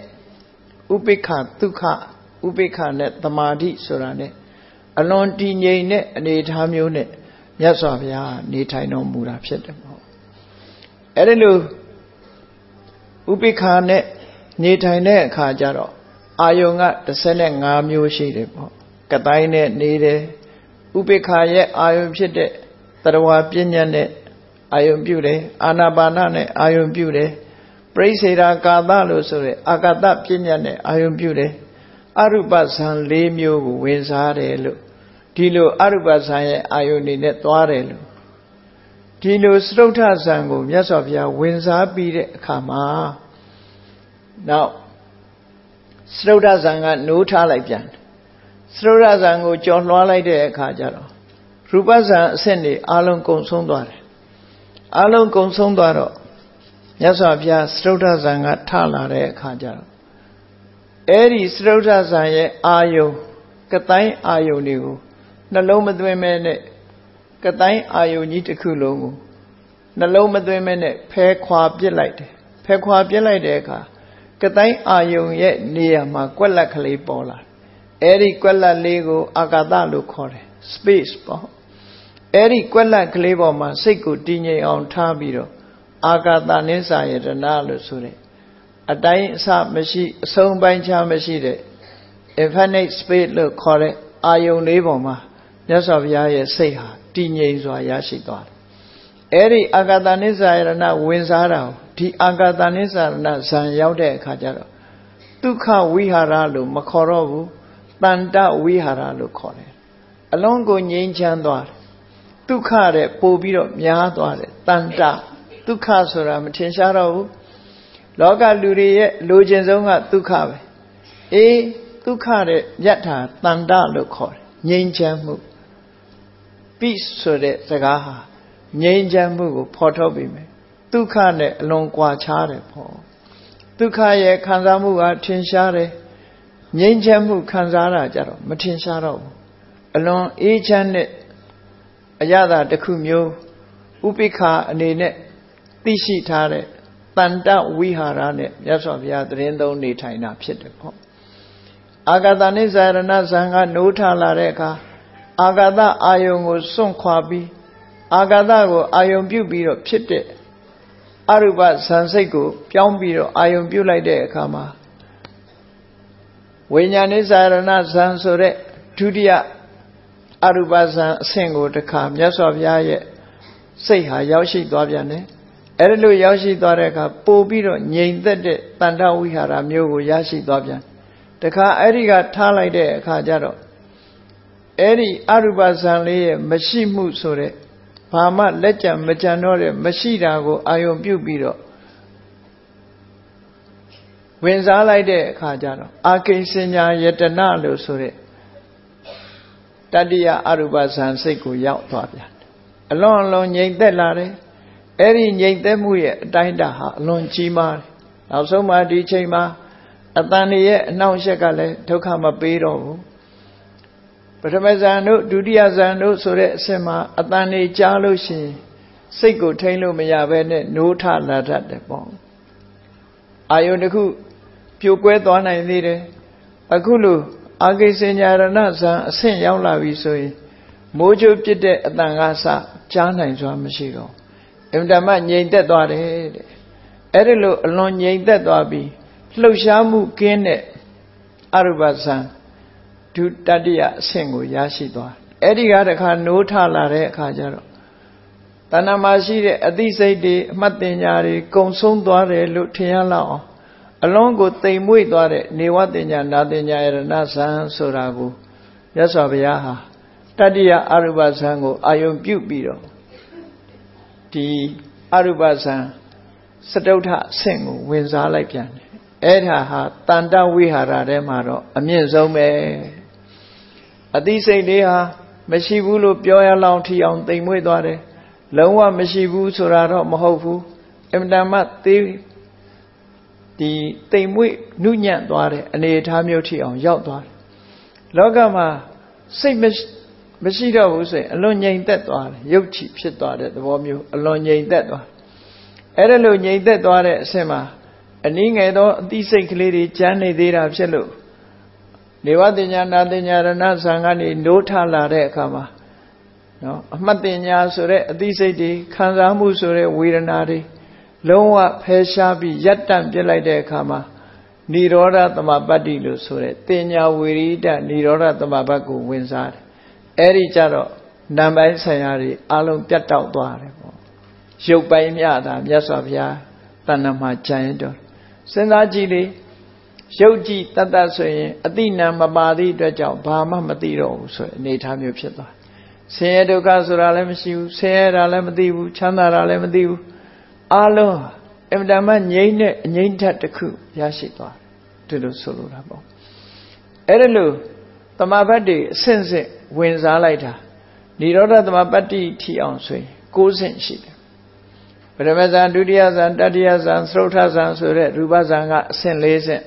upekha dukha upekha ne samadhiဆိုတာနဲ့အလွန်တည်ငြိမ်တဲ့အနေအထားမျိုးနဲ့မြတ်စွာဘုရားနေထိုင်တော်မူတာဖြစ်တယ်ပေါ့အဲ့ဒီလိုဥပိ္ပခာနဲ့နေထိုင်တဲ့အခါကျတော့အာယုံကthirty-fiveမျိုးရှိတယ်ပေါ့ကတိုင်းနဲ့နေတယ်ဥပိ္ပခာရဲ့အာယုံဖြစ်တဲ့တရဝပညာနဲ့အာယုံပြုတယ်အာနာပါနနဲ့အာယုံပြုတယ်ပရိစ္ဆေရာကာသလို့ဆိုရဲအာကာသပညာနဲ့အာယုံပြုတယ်အရုပဇံ၄မျိုးကိုဝင်စားတယ်လို့ဒီလိုအရုပဇံရဲ့အာယုန်နေနဲ့သွားတယ်လို့ဒီလိုစတုထဇံကိုမြတ်စွာဘုရားဝင်စားပြီးတဲ့အခါမှာနောက်စတုထဇံကနိုးထားလိုက်ပြန်စတုထဇံကိုကြော်လွှားလိုက်တဲ့အခါကျတော့ရူပဇံအဆင့်တွေအလုံးကုန်ဆုံးသွားတယ်အလုံးကုန်ဆုံးသွားတော့မြတ်စွာဘုရားစတုထဇံကထလာတဲ့အခါကျတော့အဲ့ဒီစတုထဇံရဲ့အာယုန်ကတိုင်းအာယုန်တွေကိုနှလုံးမသွင်းမဲနဲ့ကတိုင်းအာယုန်ကြီးတစ်ခုလုံးကိုနှလုံးမသွင်းမဲနဲ့ဖဲခွာပစ်လိုက်တယ်ဖဲခွာပစ်လိုက်တဲ့အခါကတိုင်းအာယုန်ရဲ့နေရာမှာကွက်လက်ကလေးပေါ်လာအဲ့ဒီကွက်လက်လေးကိုအာကာသလို့ခေါ်တယ် space ပေါ့အဲ့ဒီကွက်လက်ကလေးပေါ်မှာစိတ်ကိုတည်ငြိမ်အောင်ထားပြီးတော့အာကာသနိစ္စယတနာလို့ဆိုတဲ့အတိုင်းအစမရှိအဆုံးပိုင်းခြားမရှိတဲ့ infinite space လို့ခေါ်တဲ့အာယုန်လေးပေါ်မှာမြတ်စွာဘုရားရဲ့စိတ်ဟာတည်ငြိမ်စွာရရှိသွားတယ်။အဲ့ဒီအာကာသနိစ္စယရဏဝင်စားတာဒီအာကာသနိစ္စယရဏဇံရောက်တဲ့အခါကျတော့ဒုက္ခဝိဟာရလို့မခေါ်တော့ဘူးတန်တဝိဟာရလို့ခေါ်တယ်။အလုံးကိုငြိမ်းချမ်းသွားတယ်။ဒုက္ခတဲ့ပို့ပြီးတော့များသွားတယ်တန်တဒုက္ခဆိုတာမထင်ရှားတော့ဘူး။လောကလူတွေရဲ့လိုချင်ဆုံးကဒုက္ခပဲ။အေးဒုက္ခတဲ့ယထာတန်တလို့ခေါ်တယ်။ငြိမ်းချမ်းမှုpeace ဆိုတဲ့စကားဟာငြိမ်းချမ်းမှုကိုဖော်ထုတ်ပြီးမယ်ဒုက္ခနဲ့အလွန်ကွာခြားတယ်ပေါ့ဒုက္ခရဲ့ခံစားမှုကထင်ရှားတယ်ငြိမ်းချမ်းမှုခံစားတာကြတော့မထင်ရှားတော့ဘူးအလွန်အေးချမ်းတဲ့အရသာတစ်ခုမျိုးဥပိ္ပခာအနေနဲ့သိရှိထားတဲ့တန်တဝိဟာရနဲ့မြတ်စွာဘုရားသတင်းသုံးနေထိုင်တာဖြစ်တယ်ပေါ့အာဂတနိစ္စရဏဇံကနိုးထလာတဲ့အခါအာဂတအာယုံကိုစွန့်ခွာပြီးအာဂတကိုအာယုံပြုတ်ပြီးတော့ဖြစ်တဲ့အရူပဇံစိတ်ကိုပြောင်းပြီးတော့အာယုံပြုတ်လိုက်တဲ့အခါမှာဝိညာဉ်နိစ္စရဏဇံဆိုတဲ့ဒုတိယအရူပဇံအဆင့်ကိုတစ်ခါမြတ်စွာဘုရားရဲ့စိတ်ဟာရောက်ရှိသွားပြန်တယ်အဲ့ဒီလိုရောက်ရှိသွားတဲ့အခါပို့ပြီးတော့ငြိမ်သက်တဲ့တန်တဝိဟာရမျိုးကိုရရှိသွားပြန်တခါအဲ့ဒီကထားလိုက်တဲ့အခါကျတော့အဲ့ဒီအရူပဇံလေးရဲ့မရှိမှုဆိုတဲ့ဘာမှလက်ကြံမကြံတော့တဲ့မရှိတာကိုအာယုံပြုတ်ပြီးတော့ဝင်စားလိုက်တဲ့အခါကျတော့အာကိဉ္စညာယတနာလို့ဆိုတဲ့တတိယအရူပဇံစိတ်ကိုရောက်သွားပြန်အလွန်အလွန်ငြိမ်သက်လာတယ်အဲ့ဒီငြိမ်သက်မှုရဲ့အတိုင်းအတာဟာအလွန်ကြီးမားတယ်နောက်ဆုံးမှဒီချိန်မှာအတန်ရဲ့အနှောင့်အယှက်ကလည်းဒုက္ခမပေးတော့ဘူးပထမဇန်တို့ဒုတိယဇန်တို့ဆိုတဲ့အဆင့်မှာအတန်ကြီးကြားလို့ရှိရင်စိတ်ကိုထိန်းလို့မရဘဲနဲ့နိုးထလာတတ်တယ်ပေါ့အာယုန်တစ်ခုပြိုကွဲသွားနိုင်သေးတယ်အခုလိုအာကိဉ္စညာရဏဇန်အဆင့်ရောက်လာပြီဆိုရင်မိုးကြိုးပြစ်တဲ့အတန်ကစကြားနိုင်စွာမရှိတော့အင်တမငြိမ်သက်သွားတယ်တဲ့အဲ့ဒီလိုအလွန်ငြိမ်သက်သွားပြီးလှုပ်ရှားမှုကင်းတဲ့အရူပဇံဒုတတိယအဆင့်ကိုရရှိသွားအဲ့ဒီကတခါနိုးထလာတဲ့အခါကျတော့တဏ္ဍမှာရှိတဲ့အသိစိတ်တွေအမှတ်တင်ညာတွေကုံဆုံးသွားတယ်လို့ထင်ရလောက်အောင်အလုံးကိုတိမ်မွေ့သွားတဲ့နေဝတင်ညာနာတင်ညာယရဏဇံဆိုတာကိုမြတ်စွာဘုရားဟာတတိယအရူပဇံကိုအာယုံပြုတ်ပြီးတော့ဒီအရူပဇံစတုထအဆင့်ကိုဝင်စားလိုက်ပြန်တယ်အဲ့ဒါဟာတန်တဝိဟာရထဲမှာတော့အမြင့်ဆုံးပဲအသိစိတ်လေးဟာမရှိဘူးလို့ပြောရလောက်ထီအောင်တိမ်မွေ့သွားတယ်လုံးဝမရှိဘူးဆိုတာတော့မဟုတ်ဘူးအင်တမသေးဒီတိမ်မွေ့နုညံ့သွားတဲ့အနေအထားမျိုးထီအောင်ရောက်သွားတယ်လောကမှာစိတ်မရှိတော့ဘူးဆိုရင်အလွန်ငြိမ်သက်သွားတယ်ရုပ်ချီဖြစ်သွားတဲ့သဘောမျိုးအလွန်ငြိမ်သက်သွားအဲ့ဒါလိုငြိမ်သက်သွားတဲ့အဆင့်မှာ ani ngay đó tí xây cái đi chán này đi ra sẽ lụ nếu mà tiền nhà na tiền nhà ra na sang anh đi nốt tha là đấy cả mà nó mất tiền nhà số đấy tí xây đi khán giả mua số đấy vui ra đi lâu à phải xa bị giật tạm trở lại đấy cả mà Niroda Tamapati lo số đấy tiền nhà vui ra Niroda Tamapati của nguyên sa ấy đi cha đó nam bái sai đi along chặt đầu tòa đấy dục bay nhà ta nhà sập nhà ta nằm mà chạy đó sinh ra chi đi dục chi ta ta soi ati nam mà bà đi đó cháu bà mà mà đi rồi soi này tham nhiều chuyện rồi xe đâu cả số ra làm siêu xe ra làm đi bu chăn ra làm đi bu alo em đã mà nhảy nè nhảy thật được khử giá trị đó từ đó số luôn đó ấy là lu ta mà bắt đi sinh sinh nguyên giá lại ta đi đó ta mà bắt đi thì ông soi cố sinh sĩ Paramazan, Dudiyazan, Dadiyazan, Srotazan, Sure, Rubazanga, Sen Lesen.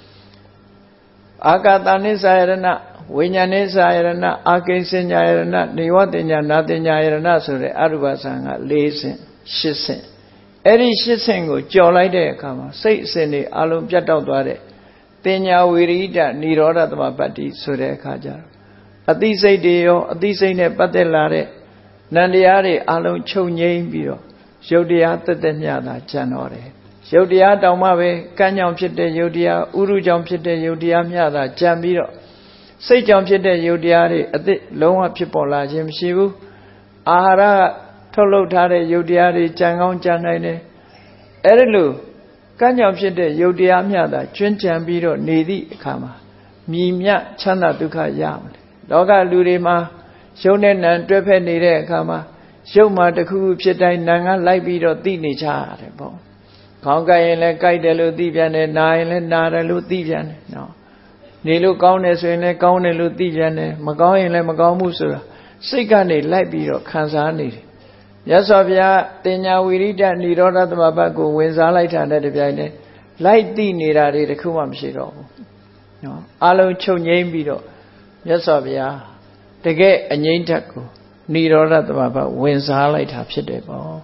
Akatani Sayarana, Winyani Sayarana, Akinsin Yayarana, Niwatinya, Natinya Yarana, Sure, Arubazanga, Lesen, Shisen. Eri Shisen go, Jolai de Kama, Say Seni, Alum Jataware, Tenya Wirida, Niroda Tamapati, Sure Kajar. Ati say deo, Ati say ne Patelare, Nandiare, Alum Chonye Biro. Yodia Tatanyada Janore. Yodia Damabe, Kanyam Pite Yodia, Uru Jam Pite Yodia Miada, Jambiro. Say Jam Pite Yodia, a bit long up people like Jim Shivu. Ahara, Tolo Tare Yodia, Jangon Janine. Erelu, Kanyam Pite Yodia Miada, Chen Jambiro, Nidi Kama. Mimia Chana Duka Yam. Doga Lurima, Shonen and Drepe Nide Kama. Show ma the coup pit nanga like beat or tini char. Conga and Kai de Lutian and Nile and Nara Lutian. No. Nilu Countess and a Count and Lutian, Magoy and Magamusura. Sikani like beat or Kansani. Yasovia, Tenya Wirida, Nidora the Babago, wins a light under the Biane. Light the Nira the Kumam Shiro. No. Alo Chonye Bido. Yasovia. The gate and Yin Taco. Niroda the Baba wins a light up Shedebo.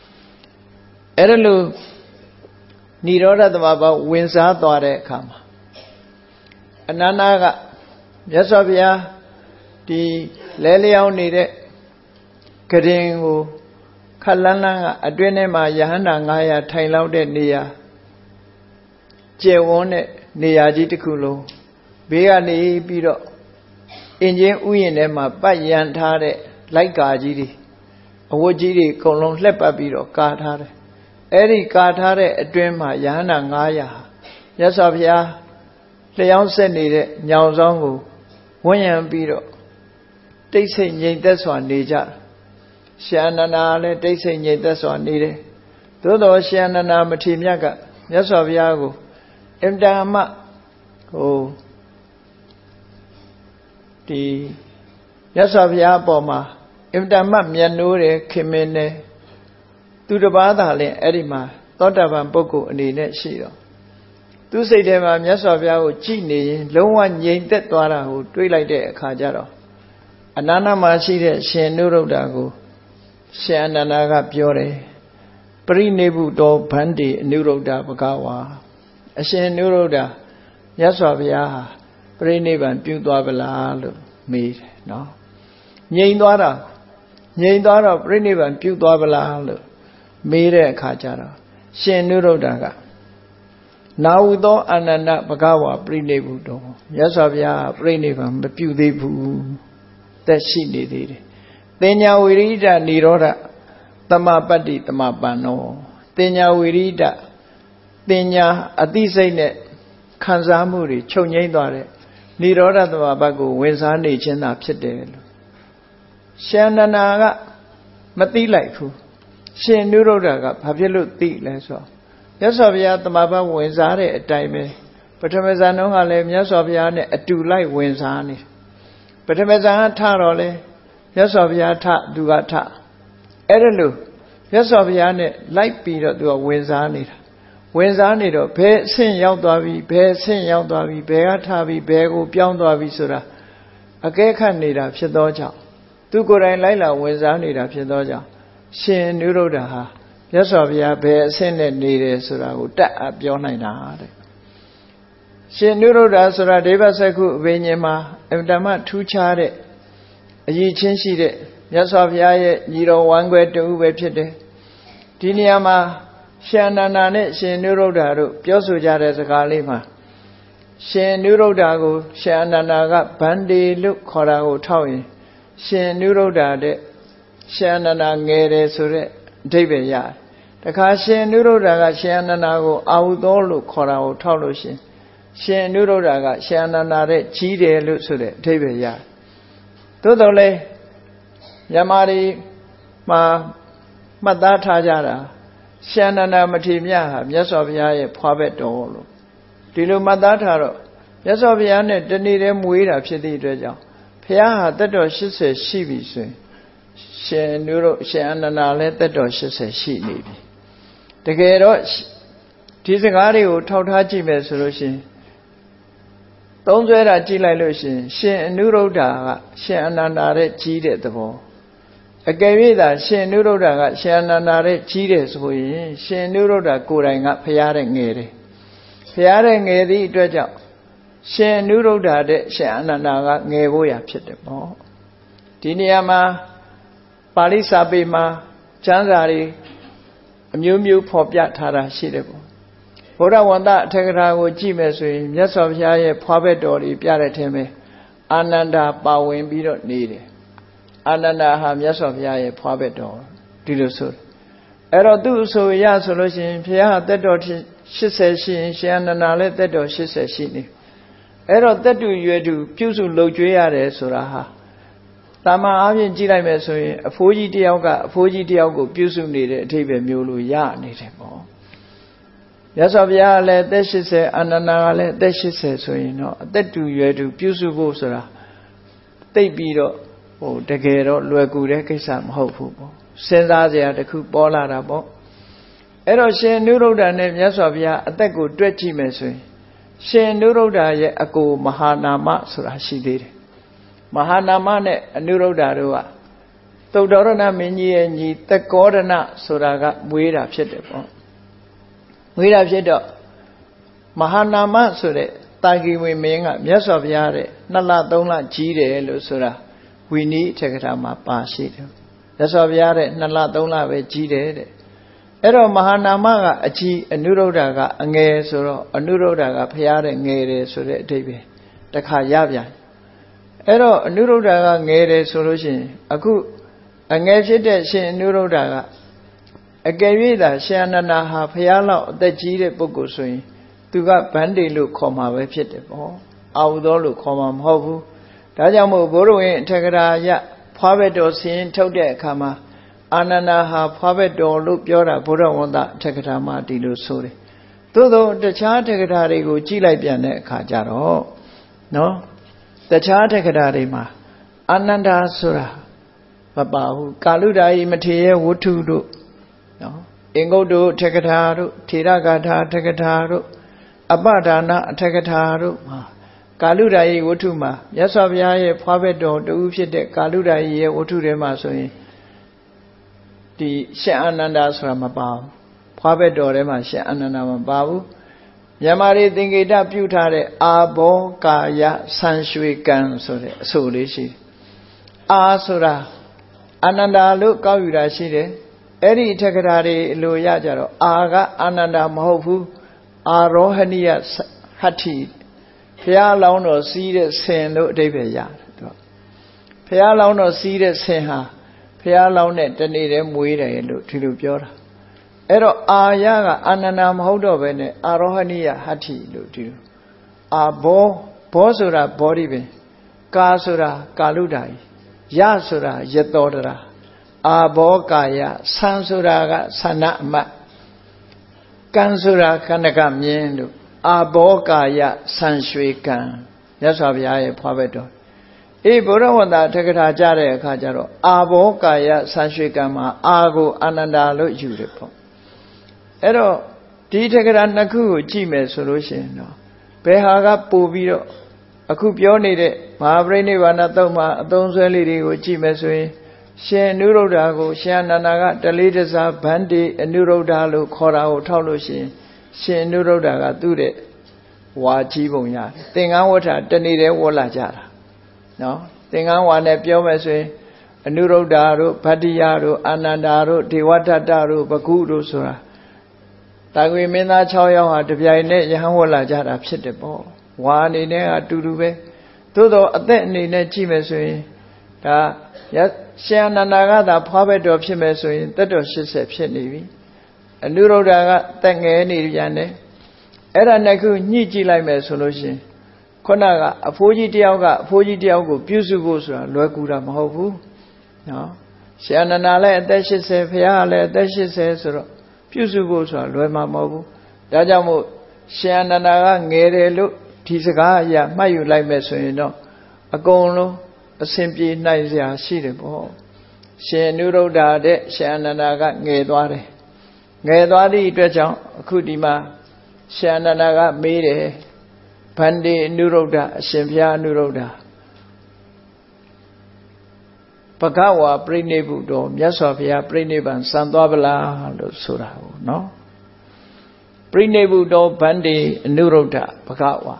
Erelu Niroda the Baba wins a daughter come. Ananaga Yasavia the Lelio needed Kadingu Kalana Adrenema Yahana Naya Tailaude Nia Jewone Niajitikulo Bea Ni Bido Injin Uinema Bayan Tare. Like Gajiri, a wojiri, colon lepabiro, Katare. Eri Katare, a dreamer, Yana Naya. Yasavia, Leon Senide, Nyazongo, William Biro. They say, Yay, that's one Nija. Shanana, they say, Yay, that's one needed. Dodo Shanana Matimiaga, Yasaviago, Mdama, oh, the Yasavia Boma. If the map Yanure came in to the Badale, Edima, thought of a boko in the net shield. To say them, I'm Yasavia, Gini, low one yin that Dwara who do like the Kajaro. Anana Mashi, Shenuro Dago, Shananaga Piore, Pre Nebu do Pandi, Nuro da Bagawa, a Shenuro da Yasavia, Pre Neban, Pudabala, me, no. Yin Dwara. Yendara Prinivan Pudabala Mire Kajara Shen Nurodaga Now do Anana Bagawa Prinebudo Yasavia Prinivan Pudibu that she did. Then ya we read a Niroda Tamapati Tamapano. Then ya we read a then ya Adisane Kanzamuri Chonyendare Niroda Tamabago Wenzani Chena Pidel. Shananaga Mati like who? Shen Nurodaga, have you looked deep less so? Yasavia the Maba Wenzare at time, but Tamazano Alem Yasaviane at two light Wenzani. But Tamazana Tarole, Yasavia ta Dugata. Erelu, Yasaviane light Peter do a Wenzani. Wenzani do, Pe Sin Yaudavi, Pe Sin Yaudavi, Beatavi, Bego, Biondavi Sura. A gay candida, Shadoja. Tu Korai Laila Wenzani da Pidoja. Shin Nuroda, Yes, of ya bear sending needed so I would tap up your nine. She knew that so that Deva Saku Venyama, and Dhamma two charted. Ye changed it. Yes, of ya, you know, one way to Webchede. Diniama, Shananane, she knew that Piosuja as a Kalima. She knew that Shananaga, Bandi, look, Korago, Towie. She knew that Shananangere Sure, David Yard. The Kashi knew that Shananago, Outdoor, Korago, Tolushi. She knew that Shananare, Chide, Lutsure, David Yard. Totally, Yamari, Ma, Madatajara, Shanana Matimia, yes of ya, Pabet Dolo. Dilu Madataro, yes of Yane, the need them wait up to the Dreja. Pia, that door she says she be soon. She knew Shanana let the door she says she need. The Gero, Tizagari who taught Haji solution. Don't wear a Gila Lucian, she knew that Shanana cheated the ball. I gave it that she knew that Shanana cheated, she knew that going up Piaring Eri. Piaring Eri dredge up. She knew that Shanana gave way up to the ball. Diniama, Palisabima, Chanzari, Mew Mew Popia Tara Shidable. What I want that take it out with Jimes, yes of Yaya, Pabet or Piareteme, Ananda Bowing be not needed. Ananda ham yes of Yaya, Pabet or Dilusur. Error do so, ya solution, Pia, that door she says she, she and let that door she says she. Error that do you do, Pusu Lojuare Suraha. Tama Avian Gila Mesoy, a Fuji Diaga, Fuji Diago, Pusu needed, Tave Mulu ya needed more. Yes, of ya let that she say, Anana let that she say, so you know, that do you do, Pusu Bosura. They beat up, oh, the Gero, Luagure, some hopeful. Sends us the coop ball out of boat. Ero she knew that name, yes, of ya, a that good dredgy message. She knew that ye a go Mahanama, so she did. Mahanamane, a neurodadua. Though Dorana Mini and ye, the Gordana, so that I got weird up shit upon. We have said, Mahanama Sure, Tagi we ming up, yes of Yare, Nala Dona Gide, Lusura. We need Tekatama Pasit. Yes of Yare, Nala Dona ve Gide. Ero Mahanama, a G, a Nurodaga, a Ngay Suro, a Nurodaga, Piare, Ngay Sure, David, the Kayavia. Ero, a Nurodaga, Ngay solution, a good, a Ngay Shit, Nurodaga. I gave you that Shanana have Piala, the Gide Bogosui, to got Bandi look comma with it. Outdoor look comma hovu. Dajamo borrowing Tagada ya, Pavedo sin Toda Kama, Anana have Pavedo look Yora Buddha on that Tagatama di Lusuri. Todo the chart Tagatari go Gila Biane Kajaro. No? The chart Tagatari ma. Ananda Sura. Babahu, Kaludai Matia, what to do? Ingo Tekataru, Tiragata Tekataru, Abadana Tekataru, Kaludai Utuma, yes of Yae, Pavedo, the Ufite, Kaludai Uturema Sui, the Shanandas from above, Pavedo Rema Shananam Babu, Yamari think it up Putare, Abo Kaya Sanshui Gan Solishi, Asura, Ananda look Kavira Eri Takari Luyajaro, Aga Ananda Mahofu, Arohania Hati, Pia Launo Seed Sendo Devia. Pia Launo Seed Senha, Pia Launet, the Nidem Wida to Lupura. Ero Ayaga Ananam Hodovene, Arohania Hati Lutu. Abo, Bosura Bodibe, Kasura Kaludai, Yasura Yetodra. Abokaya, Sansuraga, Sanama, Kansura Kanakam Yendu, Abokaya, Sanshuikan, yes of Yaya Pavedo. E Burawanda Takata Jare Kajaro, Abokaya, Sanshuikama, Ago Anandalo Judipo. Ero, Titakaku, Gime solution, no. Behaga Pubiro, a Cupione, Mahabrini Vanatoma, Donzeli, Gime. Shen Nurodago, Shananaga, Dalidasa, Bandi, and Nurodalo, Korao, Tolushi, Shen Nurodaga, do it. Wajibunya. Thing I water, Danide Walajara. No? Thing I want a Piomese, a Nurodaro, Padiyaro, Anandaro, Diwatadaru, Bakudo Sura. Tagui Mina Choya, the Viane, Yahawalajara, Pitable. One in a Tudube. Todo a then in a Chimesui. Yet. Shananaga, Prophet of Shimesu, that was she said, Shenivi. A Nurodaga, thank any Yane. Era Naku, Niji like me solution. Konaga, a Fuji Diaga, Fuji Diago, Pusugusra, Lokuda Mahofu. No. Shananale, that she said, Fiale, that she says, Pusugusra, Lema Mobu. Dajamu, Shananaga, Nere, look, Tisaga, ya, Mayu like me so you know. A gono. Simply nice, ya, see the ball. She knew that Shananaga Gedwari. Gedwari, Dredjong, Kudima, Shananaga made a Pandi Nuroda, Simpia Nuroda. Pagawa, Prinebudo, Yasofia, Prineban, Sandabala, Sura, no? Prinebudo, Pandi Nuroda, Pagawa.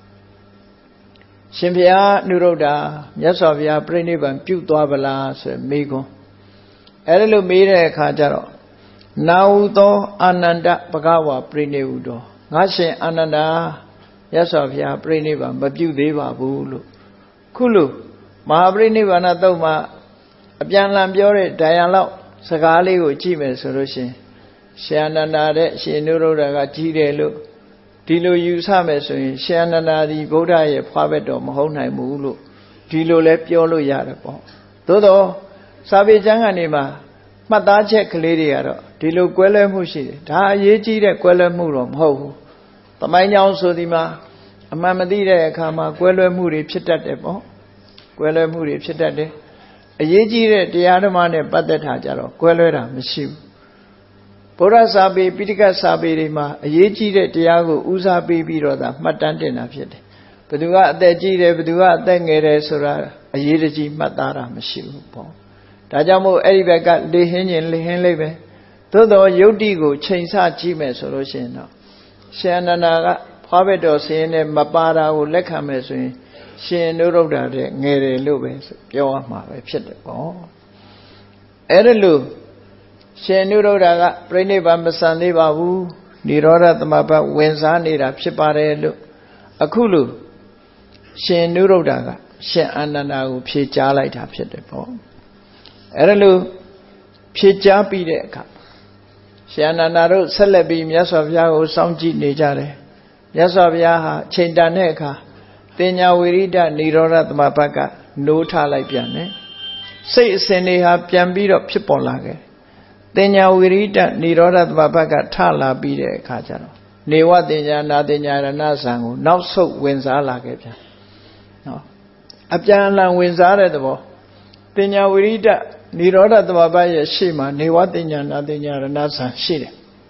Simpia Nuroda, Yasovia, Priniban, Putuabala, Migo. Erelu Mire Kajaro. Now do Ananda Pagawa Priniudo. Nasi Ananda Yasovia, Priniban, Babu Deva Bulu. Kulu, Mahabrinivana Doma, Abianlam Biore, Dialog, Sagali, Uchime Solution. Shananade, she Nuroda Gatilu. Dilo use Hamesu, Shanana, the Buddha, Prophet of Mahonai Mulu, Dilo Lepiolo Yarapo. Todo, Sabi Janganima, Matache Calidiaro, Dilo Quelle Mushi, Ta Yeji de Quelle Murum, Ho. The Mine also the Ma, a Mamadide Kama, Quelle Muri Pitatepo, Quelle Muri Pitate, a Yeji de Adamane Patatajaro, Quellera, Monsieur. Pora Sabi, Pitica Sabi Rima, a Yeji de Tiago, Usa Baby Roda, Matantena Piet. But you got the G de Bedua, then a Sura, a Yeji Matara, Monsieur. Tajamo Eribeka, Lehin and Lehin Lebe. Todo Yodigo, Chainsa Chime solution. Shananaga, Pavedo, Sene, Mabara, or Lekamesu, Shen Uroda, Nere Lubes, Yoama, Piet. Erelu. Shenurodaga, Preniba Masaniba Wu, Nirora the Mapa, Wenzanira, Shiparelu, Akulu, Shenurodaga, Shanana, Pichala, Tapshepo. Erelu, Pichapi de Cap. Shananaro, Celebim, Yasovia, Samji Nijare, Yasovia, Chendaneka, Tenya Wirida, Nirora the Mapaka, no Tala Piane. Say Seneha Piambiro Pipolage. Tenya Wirida, Niroda Babaga Tala Bide Kajano. Newa Denya Nadenya Nasangu, now so wins a lagapia. No. Abjana wins are at the ball. Tenya Wirida, Niroda Babaya Shima, Newa Denya Nadenya Nasan Shide.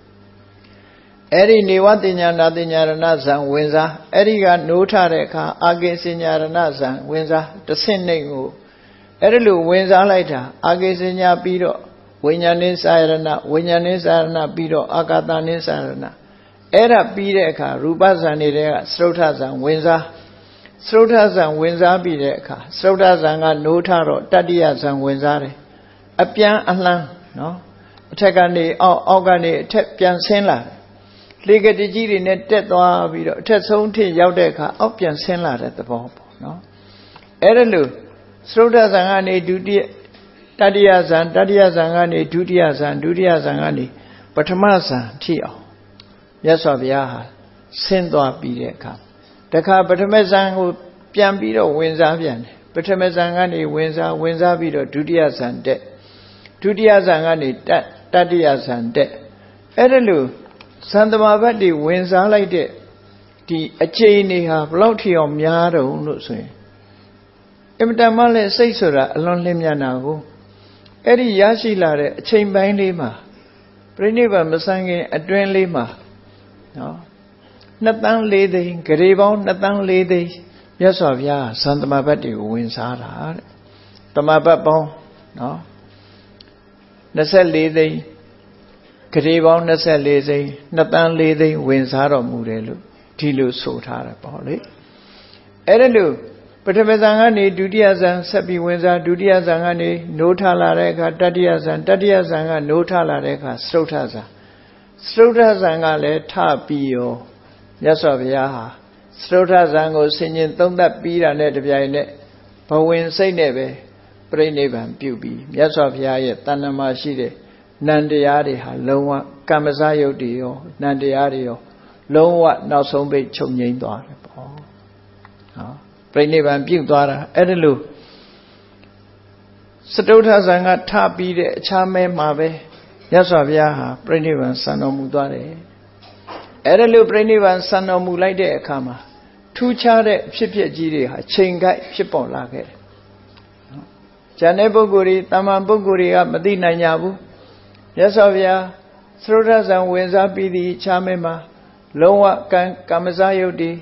Eri Newa Denya Nadenya Nasan Winza, Eriga Notareka, Agesinya Nasan Winza, the same name. Erilu Winza later, Agesinya Bido. Winyanis Irana, Winyanis Arana, Bido, Akatanis Arana. Era Bideka, Rubazanidea, Srotazan, Winza, Srotazan, Winza Bideka, Srotazanga, Notaro, Tadiazan, Winzare. Apian Alan, no? Tegani, Organi, Tepian Senla. Liga di Giri net Tetwa, Bido, Tetsonti, Yaudeka, Opian Senla at the Bob, no? Erelu, Srotazangani, Duty. Tadiazan, Tadiazangani, Dudiazan, Dudiazangani, Patamasa, Tio. Yasavia, Sendwa Bideka. The car Patamazan who Piambido wins Avian, Patamazangani wins out, wins Avido, Dudiazan de Dudiazangani, Tadiazan de Edelu, Santa Mavati wins out like that. The Achini have Loti on Miado, no say. Imtamale say so that alone Limyanago. Eri Yashi Lare, Chambain Lima. Preniva Masangi, a drain Lima. No. Nathan lady, Garibon, Nathan lady. Yes, of ya, Santa Mabati wins hard. Tamababon, no. Nasa lady, Kadebon Nasa lady, Nathan lady wins Haro Mudelu, Tilu Sotara Polly. Edelu, Patamazangani, Dudiazan, Sapi Windsor, Dudiazangani, Notalareka, Tadiazan, Tadiazanga, Notalareka, Srotaza. Srotazanga Tapio, Yasavyaha. Srotazango singing Tonda Pira net of Yanet, Pawin say neve, Braineva, Pubi, Yasavya, Tanamashide, Nandiari, Loa, Kamazayo Dio, Nandiario, Loa, now so big Choming Dora. Braineva and Pudara, Edelu Srotazanga Tapi, Chame Mave, Yasavyaha, Braineva, son of Mudare. Edelu Brainivan son of Mulaide Kama. Two chare Shipia Giri, Chingai, Shipon Lake. Janeboguri, Tamamboguri, Medina Yabu. Yasavia, Srotas and Wenzapi di Chamema, Loa Kan Kamazayo di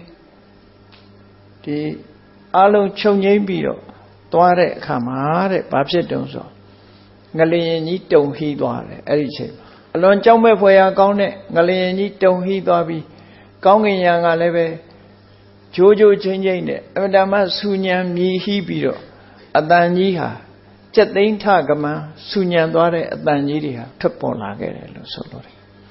di Alon Chonye Bio, Tuare Kamare, Papse Donso. Galini don't he dware, Eriche. Alon Chome Foya Gone, Galini don't he dobi, Gonging Yang Aleve, Jojo changing it, Evidama Sunyan Mi Hibiro, Adaniha, Chatin Tagama, Sunyan Dore, Adaniha, Tripola Gerelo Solori.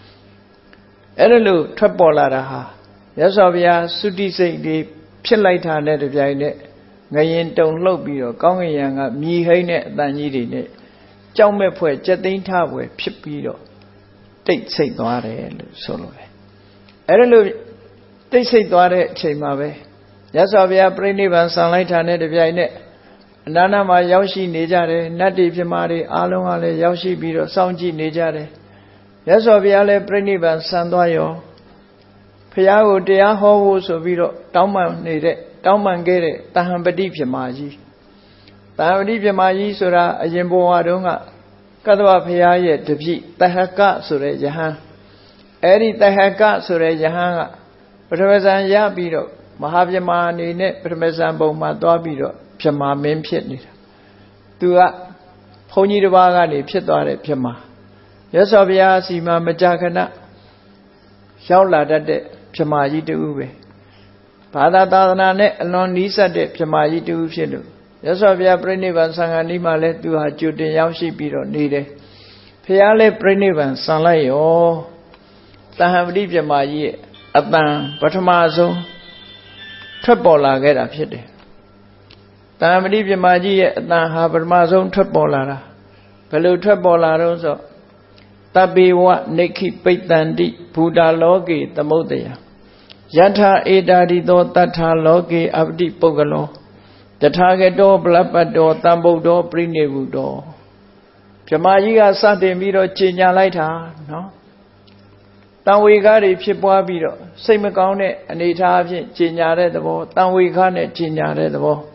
Erelu Tripola, Yasavia, Sudi say the Pilaita net of Yane, Gayen don't lobby, Gonging Yang, Mi Hane, Danidi. Chome Pue, Chatin Tawe, Pipiro. Take say Dore solo. Erelu, they say Dore Chemave. Yasavia, Brainivan, Sunlight and Ed of Yane. Nana ma Yashi Nejare, Nati Pimari, Alongale, Yashi Biro, Soundji Nejare. Yasavia, Brainivan, Sandoyo. Piago de Aho so Viro, Dauman Nede, Dauman Gere, Tahambadi Pimaji. Tahambadi Pimaji Sura, Ajimbo Adunga. Kadwa Piaye to be Tahaka Sure Jahan. Eri Tahaka Sure Jahanga. Professor Yabiro, Mahavyamani net, Professor Boma Dobiro, Pima Mem Pitnit. Dua Pony the Wagani, Pitore, Pima. Yasavia Sima Majakana Shaula that Pima Yitu Ube. Pada Dana net alone Lisa de Pima Yitu Shidu. Yasavia Brinivan Sanganima let to her Jude Yashi Biro needed. Piale Brinivan Sanlayo Tahamdi Jamayi, Aban, Batamazo, Tripola get up here. Tahamdi Jamayi, Adan Habermazon Tripolara, Pelu Tripola Rosa, Tabi what Neki Pitandi, Buddha Logi, the Modea. Yata Edadi do Tata Logi Abdi Pogalo. The target door, blappa door, tambo door, prinevu door. Jamayiga Sante Miro Chinya Laita, no? Then we got a Chipwa Biro, same account, and it have Chinya Red the ball, then we got it Chinya Red the ball.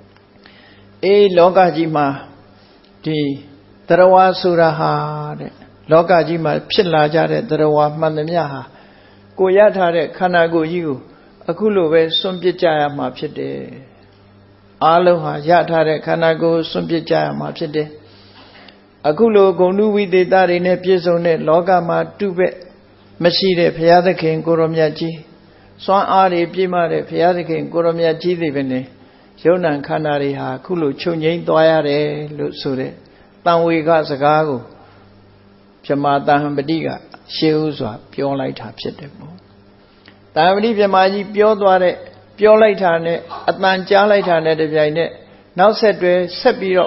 A Logajima, the Tarawa Suraha, Logajima, Pilaja, Tarawa Mandamiaha, Goyata, Kanago you, Akulu, some Pichaya Mapide. Aloha Yatare Kanago Sumpija Mapide. Akulo Gonu with the Darine Piezone, Logama Tube, Machide, Piada King, Goromiaji, Swan Ari, Pimare, Piada King, Goromiaji, Livene, Yonan Canari Ha, Kulu, Chunyin, Doyare, Lutsure, Tanwi Gazago, Jamata Hambadiga, Shilswa, Pure Light Hapsite. Tamri Piamaji, Pure Dware. Pure light on it, Atlantia light on it, now said we Sepiro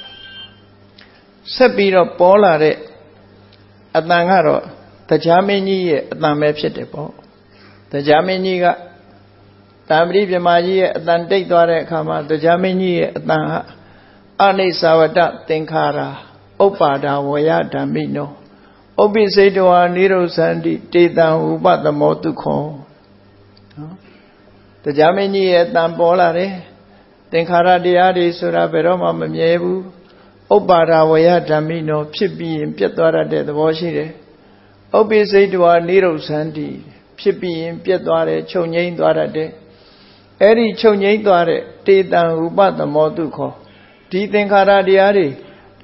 Sepiro Polare Atlangaro, the Jamini, Atlamepsitepo, the Jaminiga Tamri Yamaji, Atlantic Dore Kama, the Jamini, Atlanga, Ani Sawata, Tinkara, Opada, Waya, Damino, Obi say to our Nero Sandy, Tita, who bought the more to call. The Jamini at Nambolare, Tenkara diari Sura Beroma Mebu, Obara Waya Damino, Pipi and Pietora de the Washire, Obi say to our Nero Sandy, Pipi and Pietora, Chonyain Dora de Eri Chonyain Dore, Tita, who bought the more to call. Tenkara diari,